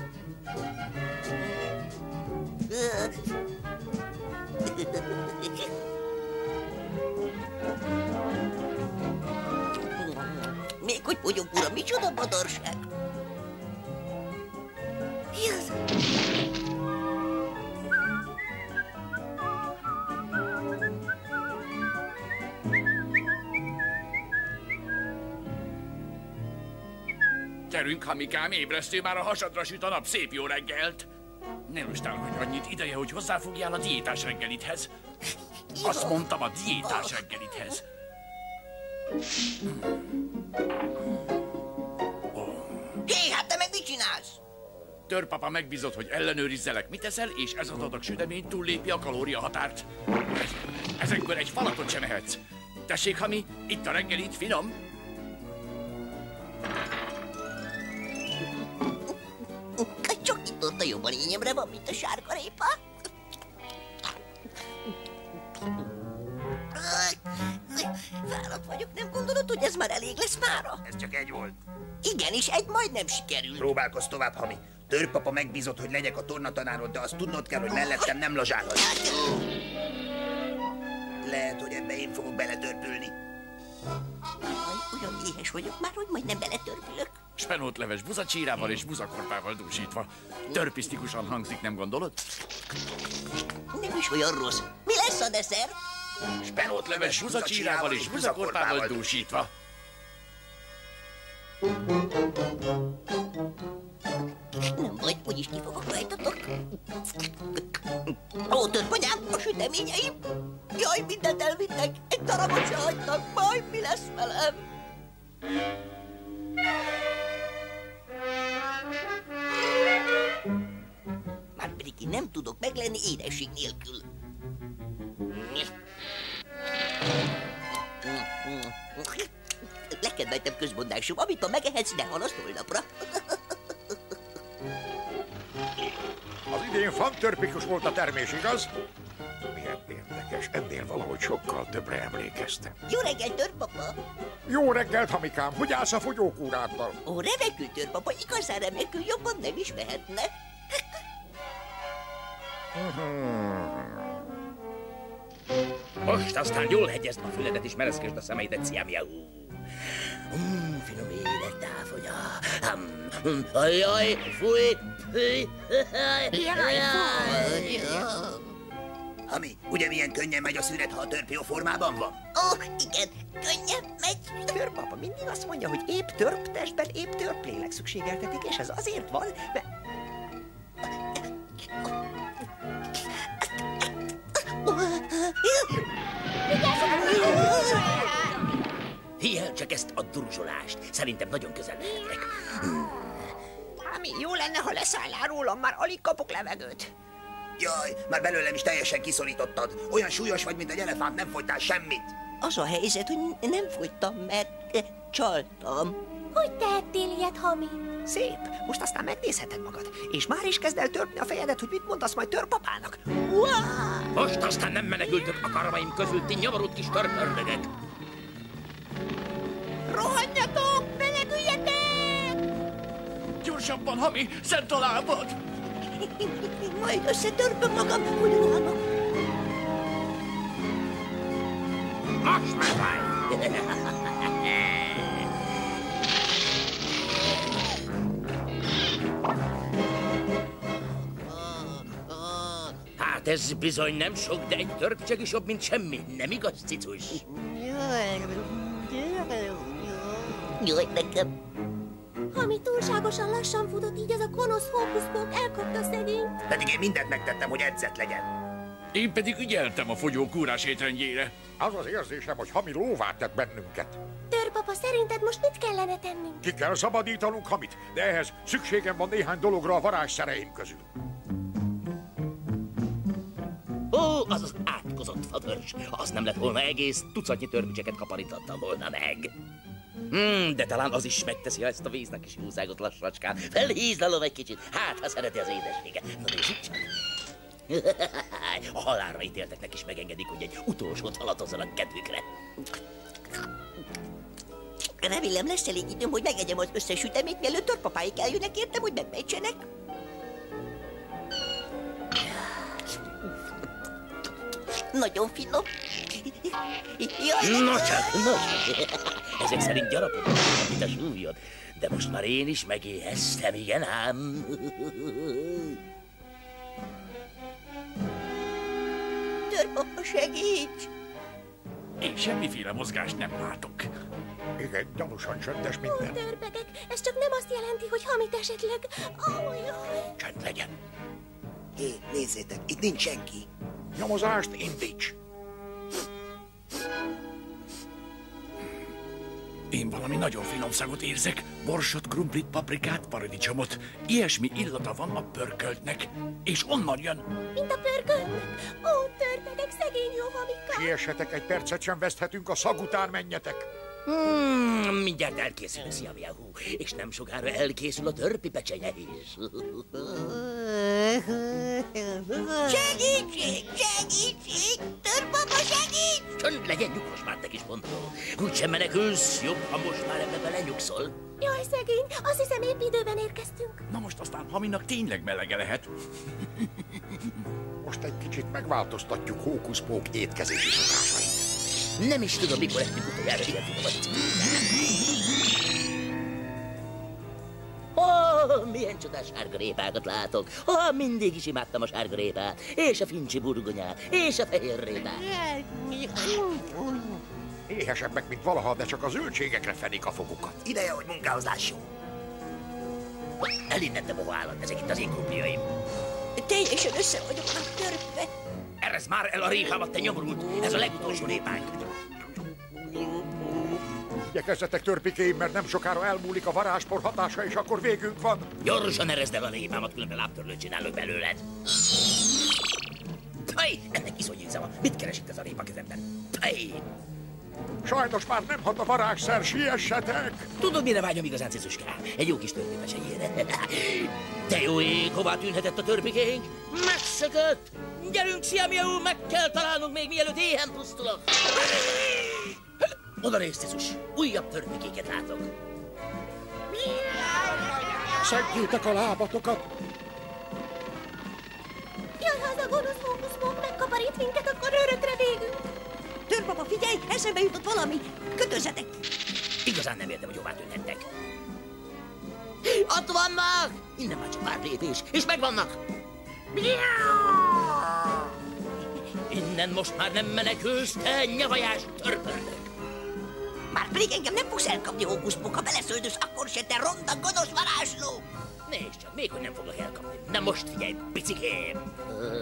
Még hogy fogyókúra, micsoda badarság! Yes. Gyerünk, Hamikám, ébresztő, már a hasadra süt a nap, szép jó reggelt! Ne lustál, hogy annyit ideje, hogy hozzáfogjál a diétás reggelidhez. Azt mondtam, a diétás reggelidhez. Hé, hát te meg mit csinálsz? Törpapa megbízott, hogy ellenőrizzelek, mit eszel, és ez az adag sütemény túllépi a kalóriahatárt. Ezekből egy falatot sem ehetsz. Tessék, Hami, itt a reggelit, finom. Csak itt torta jobban ényemre van, mint a sárgarépa. Fáradt vagyok, nem gondolod, hogy ez már elég lesz mára? Ez csak egy volt. Igen, és egy majdnem sikerült. Próbálkozz tovább, Hami. Törpapa megbízott, hogy legyek a tornatanárod, de azt tudnod kell, hogy mellettem nem lazsálod. Lehet, hogy ebbe én fogok beletörpülni. Olyan éhes vagyok már, hogy majdnem beletörpülök. Spenótleves buzacsírával és buzakorpával dúsítva. Törpisztikusan hangzik, nem gondolod? Nem is olyan rossz. Mi lesz a deszer? Spenótleves buzacsírával és buzakorpával dúsítva. Nem baj, úgyis ki fogok rajtatok. Ó, törpanyám, a süteményeim! Jaj, mindent elvittek, egy darabot se hagytak, majd mi lesz velem? Márpedig én nem tudok meglenni édesség nélkül. Lekedveltem közmondásom, amit ma megehetsz, ne halasd holnapra. Az idén fantörpikus volt a termés, igaz? Milyen érdekes, ennél valahogy sokkal többre emlékeztem. Jó reggelt, Törpapa! Jó reggelt, Hamikám! Hogy állsz a fogyókúráddal? Ó, remekül, Törpapa, igazán remekül, jobban nem is mehetne. Most aztán jól hegyezd a füledet és mereszkesd a szemeidet, Sziámia. Mm, finom élet, táfonya. Um, ajaj, fúj, fúj. Jaj, fúj. Hami, ugye milyen könnyen megy a szünet, ha a törp jó formában van? Ó, oh, igen, könnyen megy. Törpapa mindig azt mondja, hogy épp törp testben épp törp lélek szükségeltetik, és ez azért van, mert... Hidd csak ezt a druzsolást. Szerintem nagyon közel lehetek. Ami jó lenne, ha leszállnál rólam, már alig kapok levegőt. Jaj, már belőlem is teljesen kiszorítottad. Olyan súlyos vagy, mint egy elefánt, nem fogytál semmit. Az a helyzet, hogy nem fogytam, mert eh, csaltam. Hogy tehettél ilyet, Hami? Szép, most aztán megnézheted magad. És már is kezd el törpni a fejedet, hogy mit mondasz majd törpapának. Wow! Most aztán nem menekültök a karmaim közül, ti nyomorult kis törpördögek. Rohanjatok, meneküljetek! Gyorsabban, Hami, szent a lábad! Majd összetörpöm magam, hogy rohanok. Most megváj! Hát ez bizony nem sok, de egy törpcseg is jobb, mint semmi. Nem igaz, cicus? Jaj, nekem. Ami túlságosan lassan futott, így ez a gonosz hókuszpók elkapta szegényt. Pedig én mindent megtettem, hogy edzett legyen. Én pedig ügyeltem a fogyókúrás étrendjére. Az az érzésem, hogy Hami lóvá tett bennünket. Törpapa, szerinted most mit kellene tennünk? Ki kell szabadítanunk Hamit, de ehhez szükségem van néhány dologra a varázsszereim közül. Ó, az az átkozott fatörzs. Az nem lett volna egész, tucatnyi törpicseket kaparítottam volna meg. Hmm, de talán az is megteszi, ha ezt a víznek is jószágot lassacskán. Felhízlalom egy kicsit, hát ha szereti az édességet. Na nézzük csak. A halálra ítélteknek is megengedik, hogy egy utolsót haladozzanak kedvükre. Remélem lesz elég időm, hogy megegyem az összes üteményt, mielőtt törpapáik eljönnek értem, hogy megmejtsenek. Nagyon finom. No csak, no csak. Ezek szerint gyarapodott, mint a súlyod. De most már én is megéheztem, igen ám. Törpapa, segíts! Én semmiféle mozgást nem látok. Igen, gyanúsan csöndes minden. Ó, törpegek, ez csak nem azt jelenti, hogy Hamit esetleg... Ó, jaj. Csend legyen. Hé, nézzétek, itt nincs senki. Nyomozást indíts! Én valami nagyon finom szagot érzek. Borsot, krumplit, paprikát, paradicsomot. Ilyesmi illata van a pörköltnek. És onnan jön. Mint a pörköltnek? Ó, törpegek, szegény jó Hamika. Siessetek, egy percet sem veszthetünk, a szag után menjetek. Hmm, mindjárt elkészül a sziaviahú, és nem sokára elkészül a törpi pecsenye is. Segítség! Segítség! Törpapa, segíts! Csönd legyen, nyugos már, te kis pontról. Úgysem menekülsz, jobb, ha most már ebbe belenyugszol. Jaj, szegény, azt hiszem épp időben érkeztünk. Na most aztán Haminak tényleg melege lehet. Most egy kicsit megváltoztatjuk hókuszpók étkezési szokásait. Nem is tudom, mikor ettünk utoljára ilyen finomat. Ó, oh, milyen csodás sárgarépákat látok. Ó, oh, mindig is imádtam a sárgarépát, és a fincsi burgonyát, és a fehérrépát. Éhesebbek, mint valaha, de csak a zöldségekre fenik a fogukat. Ideje, hogy munkához lássunk. Elintettem a állat, ezek itt az én krumpliaim. Teljesen össze vagyok már törpve. Erezd már el a répámat, te nyomorult! Ez a legutolsó répánk. Igyekezzetek, törpikéim, mert nem sokára elmúlik a varázspor hatása, és akkor végünk van. Gyorsan erezd el a répámat, különben lábtörlőt csinálok belőled. Taj, ennek iszonyú szava. Mit keres itt ez a répa kezemben? Taj! Sajnos már nem hat a varázsszer, siessetek! Tudod, mire vágyom igazán, Cizuskám? Egy jó kis törpépecsenyére. Te jó ég, hová tűnhetett a törpikénk? Megszökött! Gyerünk, Siamiau, meg kell találnunk még mielőtt éhen pusztulok! Oda nézz, Cizus! Újabb törpikéket látok! Szedjétek a lábatokat! Jaj, ha az a gonosz hókuszpók megkaparít minket, akkor örökre végünk! Törpapa, figyelj! Eszembe jutott valami! Kötözzetek! Igazán nem értem, hogy hová tűnhettek. Ott vannak! Innen már csak pár lépés, és megvannak! Innen most már nem menekülsz, te nyavajás törpöldök! Már pedig engem nem fogsz elkapni, hókuszpók, ha beleszöldös, akkor se te ronda, gonosz varázsló! Nézd csak, még hogy nem foglak elkapni. Na most figyelj, picikém!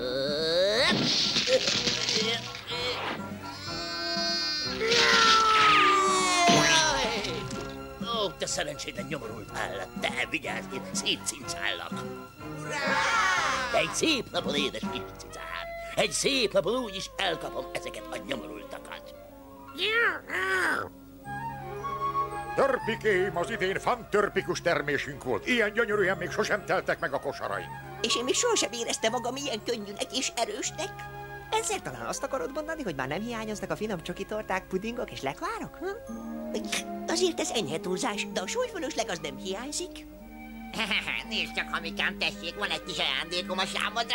Ó, te szerencsétlen nyomorult állat, te vigyázz, én szétcincállak! Egy szép napon, édes kis cicám! Egy szép napon úgy is elkapom ezeket a nyomorultakat! Törpikéim, az idén fantörpikus termésünk volt. Ilyen gyönyörűen még sosem teltek meg a kosaraim. És én még sosem éreztem magam ilyen könnyűnek és erősnek. Ezzel talán azt akarod mondani, hogy már nem hiányoznak a finom csokitorták, pudingok és lekvárok? Hm? Azért ez enyhe túlzás, de a súlyfölösleg az nem hiányzik. Nézd csak, Hamikám, tessék, van egy kis ajándékom a számodra.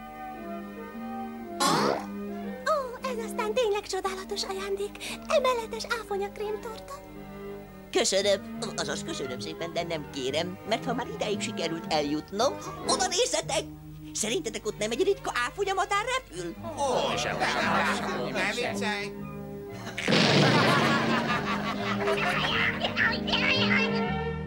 Ó, ez aztán tényleg csodálatos ajándék. Emeletes áfonyakrémtorta. Köszönöm, azaz köszönöm szépen, de nem kérem, mert ha már idáig sikerült eljutnom, oda nézzetek! Szerintetek ott nem egy ritka áfonyamadár repül? Ó, sem, ne viccelj!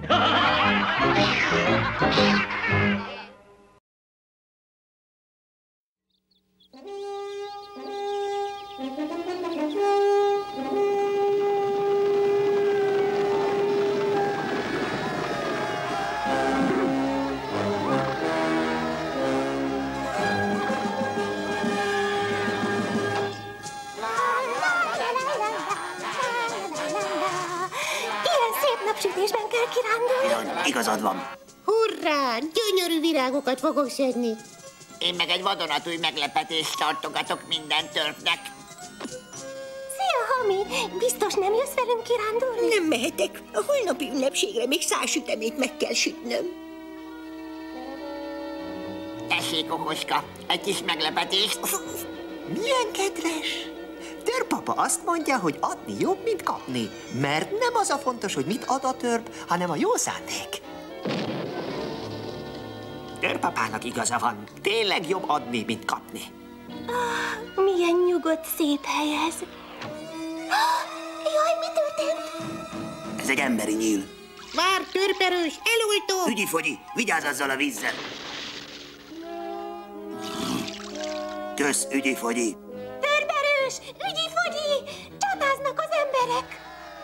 Napsütésben kell kirándulni. Bizony, igazad van. Hurrá! Gyönyörű virágokat fogok szedni. Én meg egy vadonatúj meglepetést tartogatok minden törpnek. Szia, Hami! Biztos nem jössz velünk kirándulni? Nem mehetek. A holnapi ünnepségre még száz sütemét meg kell sütnöm. Tessék, okoska, egy kis meglepetés. Milyen kedves! Törpapa azt mondja, hogy adni jobb, mint kapni. Mert nem az a fontos, hogy mit ad a törp, hanem a jó szándék. Törpapának igaza van. Tényleg jobb adni, mint kapni. Ah, milyen nyugodt, szép hely ez. Ah, jaj, mi történt? Ez egy emberi nyíl. Vár, törperős, eloltom! Ügyi-fogyi, vigyázz azzal a vízzel. Kösz, ügyi-fogyi. Törperős, ügyi-fogyi! Csatáznak az emberek!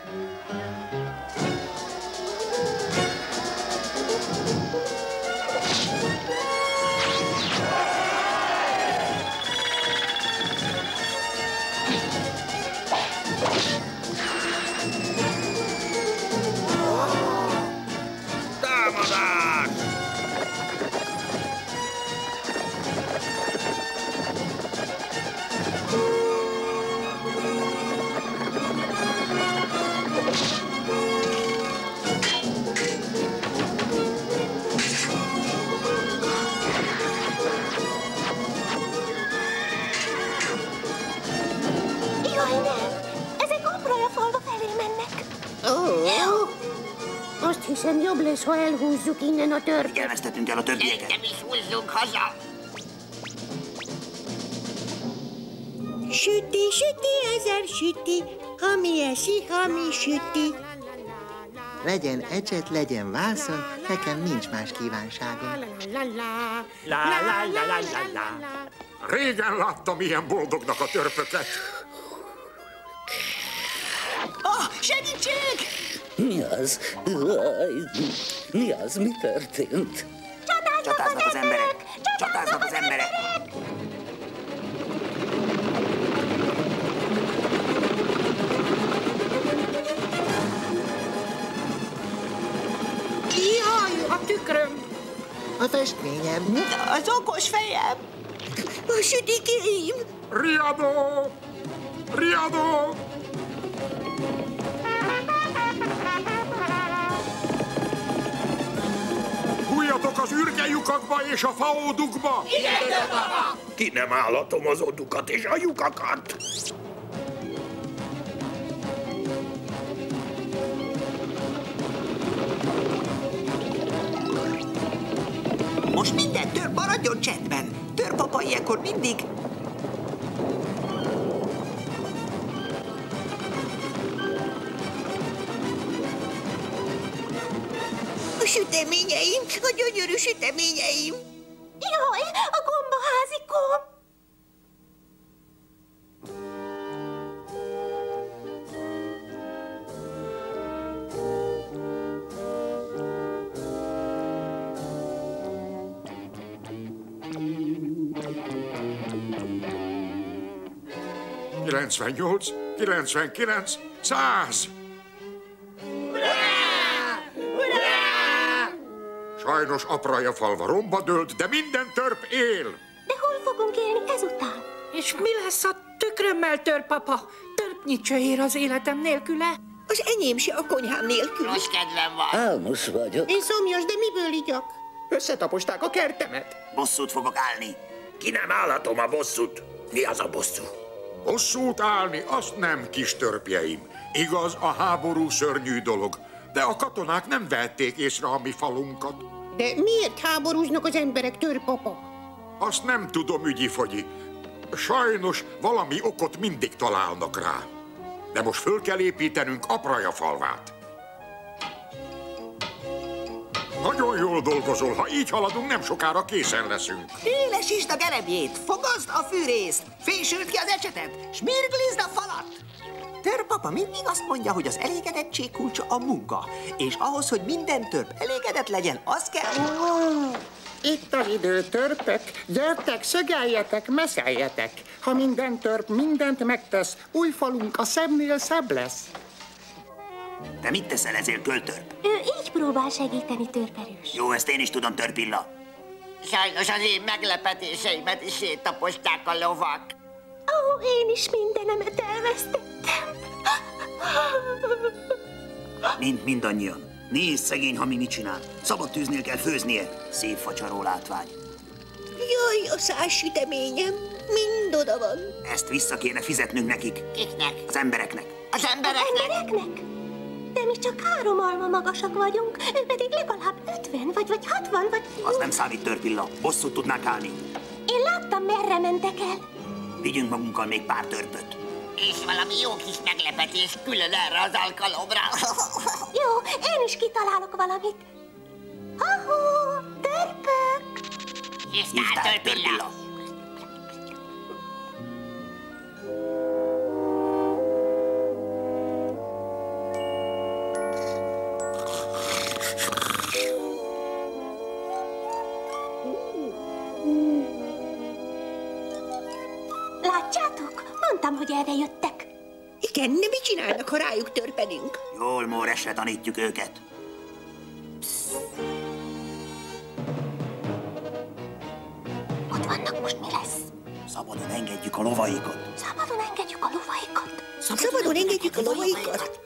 Támadás! Jaj, nem! Ezek Apraja falva felé mennek. Ó, azt hiszem, jobb lesz, ha elhúzzuk innen a törpöt. Figyelmeztetünk el a többieket. Nem is húzzunk haza. Süti, süti, ezer süti, Hami eszi, Hami süti. Legyen ecset, legyen vászon, nekem nincs más kívánságom. La la La la la la la la. Régen láttam ilyen boldognak a törpöket. Ah, segítség! Mi az? Jaj, mi az? Mi történt? Csatáznak az emberek! Csatáznak az emberek! Jaj, a tükröm! A festményem. Az okos fejem! A sütikéim! Riadó! Riadó! Hújjatok az ürgelyukakba és a faódukba! Igen, papa! Ki nem állatom az odukat és a lyukakat? Most minden törp maradjon csendben. Törpapa ilyenkor mindig... A süteményeim, a gyönyörű süteményeim! Jaj, a gombaházikóm! kilencvennyolc, kilencvenkilenc, száz! Sajnos Apraja falva romba dőlt, de minden törp él. De hol fogunk élni ezután? És mi lesz a tükrömmel, törpapa? Törpnyi csöér az életem nélküle? Az enyém se a konyhám nélkül. Rossz kedvem van. Álmos vagyok. Én szomjas, de miből igyak? Összetaposták a kertemet. Bosszút fogok állni. Ki nem állatom a bosszút? Mi az a bosszú? Bosszút állni, azt nem, kis törpjeim. Igaz, a háború szörnyű dolog, de a katonák nem vették észre a mi falunkat. De miért háborúznak az emberek, törpapa? Azt nem tudom, ügyi-fogyi. Sajnos valami okot mindig találnak rá. De most föl kell építenünk Apraja falvát. Nagyon jól dolgozol. Ha így haladunk, nem sokára készen leszünk. Élesítsd a gerebjét, fogazd a fűrészt, fésüld ki az ecsetet, smirglizd a falat. Törpapa mindig azt mondja, hogy az elégedettség kulcsa a munka, és ahhoz, hogy minden törp elégedett legyen, az kell... Itt az idő, törpök, gyertek, szögeljetek, meszeljetek. Ha minden törp mindent megtesz, új falunk a szebbnél szebb lesz. Te mit teszel ezért, költörp? Ő így próbál segíteni, törperős. Jó, ezt én is tudom, Törpilla. Sajnos az én meglepetéseimet is széttaposták a lovak. Ó, én is mindenemet elvesztettem. Mind mindannyian. Nézd, szegény Hami mit csinál. Szabad tűznél kell főznie. Szép facsaró látvány. Jaj, a száz süteményem, mind oda van. Ezt vissza kéne fizetnünk nekik. Kiknek? Az embereknek. Az embereknek? Az embereknek? De mi csak három alma magasak vagyunk, ő pedig legalább ötven, vagy, vagy hatvan, vagy... Az nem számít, Törpilla. Bosszút tudnák állni. Én láttam, merre mentek el. Vigyünk magunkkal még pár törpöt. És valami jó kis meglepetés külön erre az alkalomra. Jó, én is kitalálok valamit. Ha-hó, törpök! Hívtál, Törpilla? Látjátok? Mondtam, hogy erre jöttek. Igen, de mit csinálnak, ha rájuk törpedünk? Jól, Móresre tanítjuk őket. Ott vannak, most mi lesz? Szabadon engedjük a lovaikat. Szabadon engedjük a lovaikat. Szabadon, Szabadon engedjük a lovaikat.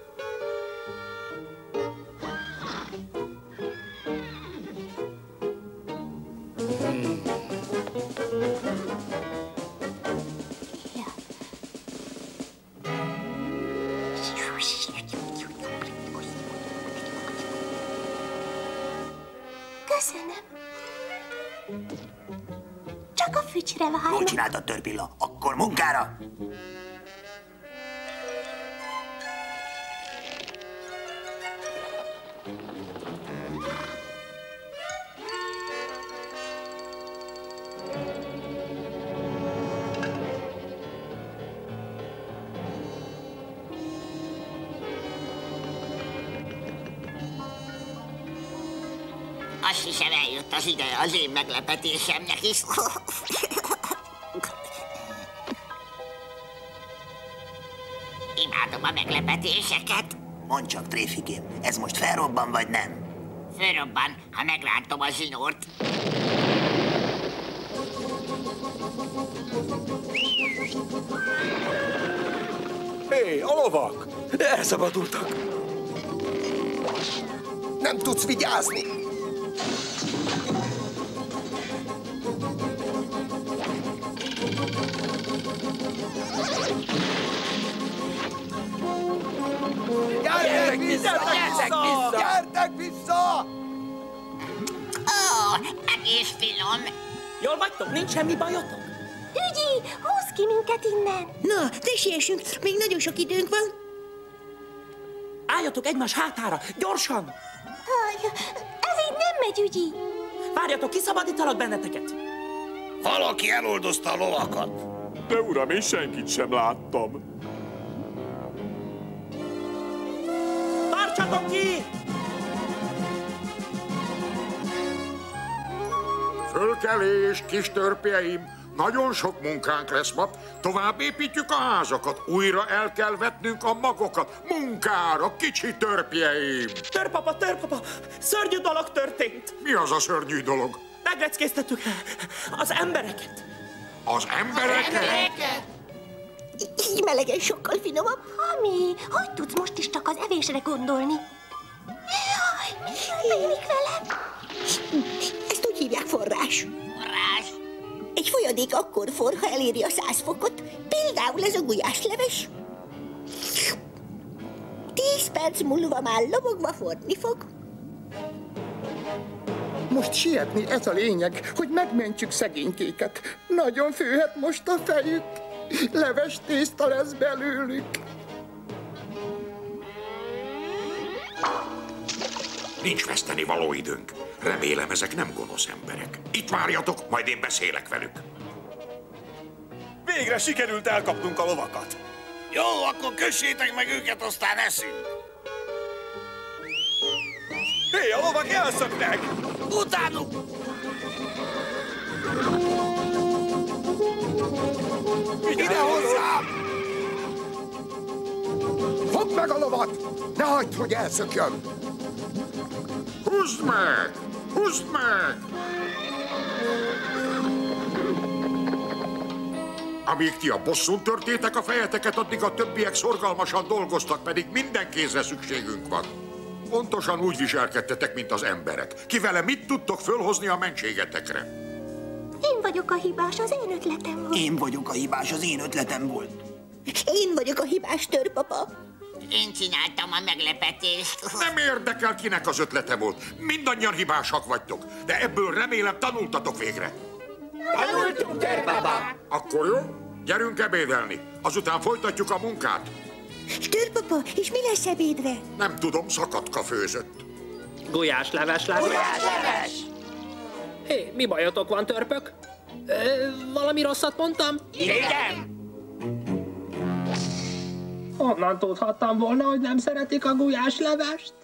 Köszönöm. Csak a fücsre várnak. Jól csináltad, Törpilla. Akkor munkára! Azt hiszem, eljött az ideje az én meglepetésemnek is. Imádom a meglepetéseket. Mondd csak, tréfikém, ez most felrobban vagy nem? Fölrobban, ha megrántom a zsinórt. Hé, a lovak! Elszabadultak! Nem tudsz vigyázni! Gyertek vissza! Gyertek vissza! Gyertek vissza! Ó, egész finom. Jól vagytok? Nincs semmi bajotok? Ügyi, húzz ki minket innen! Na, de siessünk, még nagyon sok időnk van. Álljatok egymás hátára, gyorsan! Aj, ez így nem megy, Ügyi! Várjatok, kiszabadítalak benneteket! Valaki eloldozta a lovakat. De uram, én senkit sem láttam. Tartsatok ki! Fölkelés, kis törpjeim! Nagyon sok munkánk lesz ma. Tovább építjük a házakat. Újra el kell vetnünk a magokat. Munkára, kicsi törpjeim! Törpapa, törpapa! Szörnyű dolog történt! Mi az a szörnyű dolog? Megleckéztettük az embereket. Az embereket? Így melegen sokkal finomabb. Hami, hogy tudsz most is csak az evésre gondolni? Jaj, mi történik velem? Ezt úgy hívják forrás. Forrás? Egy folyadék akkor forr, ha eléri a száz fokot. Például ez a gulyásleves. Tíz perc múlva már lobogva forni fog. Most sietni ez a lényeg, hogy megmentjük szegénykéket. Nagyon főhet most a fejük. Leves tészta lesz belőlük. Nincs veszteni való időnk. Remélem, ezek nem gonosz emberek. Itt várjatok, majd én beszélek velük. Végre sikerült elkapnunk a lovakat. Jó, akkor kössétek meg őket, aztán eszünk. Hé, a lovak elszöknek! Utánuk! Ide hozzám! Fogd meg a lovat! Ne hagyd, hogy elszökjön! Húzd meg! Húzd meg! Amíg ti a bosszún törtétek a fejeteket, addig a többiek szorgalmasan dolgoztak, pedig minden kézre szükségünk van. Pontosan úgy viselkedtetek, mint az emberek. Ki vele mit tudtok fölhozni a mentségetekre? Én vagyok a hibás, az én ötletem volt. Én vagyok a hibás, az én ötletem volt. Én vagyok a hibás, Törpapa. Én csináltam a meglepetést. Nem érdekel, kinek az ötlete volt. Mindannyian hibásak vagytok, de ebből remélem tanultatok végre. Tanultunk, Törpapa! Akkor jó, gyerünk ebédelni. Azután folytatjuk a munkát. Törpapa, és mi lesz ebédre? Nem tudom, szakadka főzött. Gulyásleves lesz. Gulyásleves! Hé, mi bajotok van, törpök? Ö, valami rosszat mondtam? Igen! Honnan tudhattam volna, hogy nem szeretik a gulyáslevest?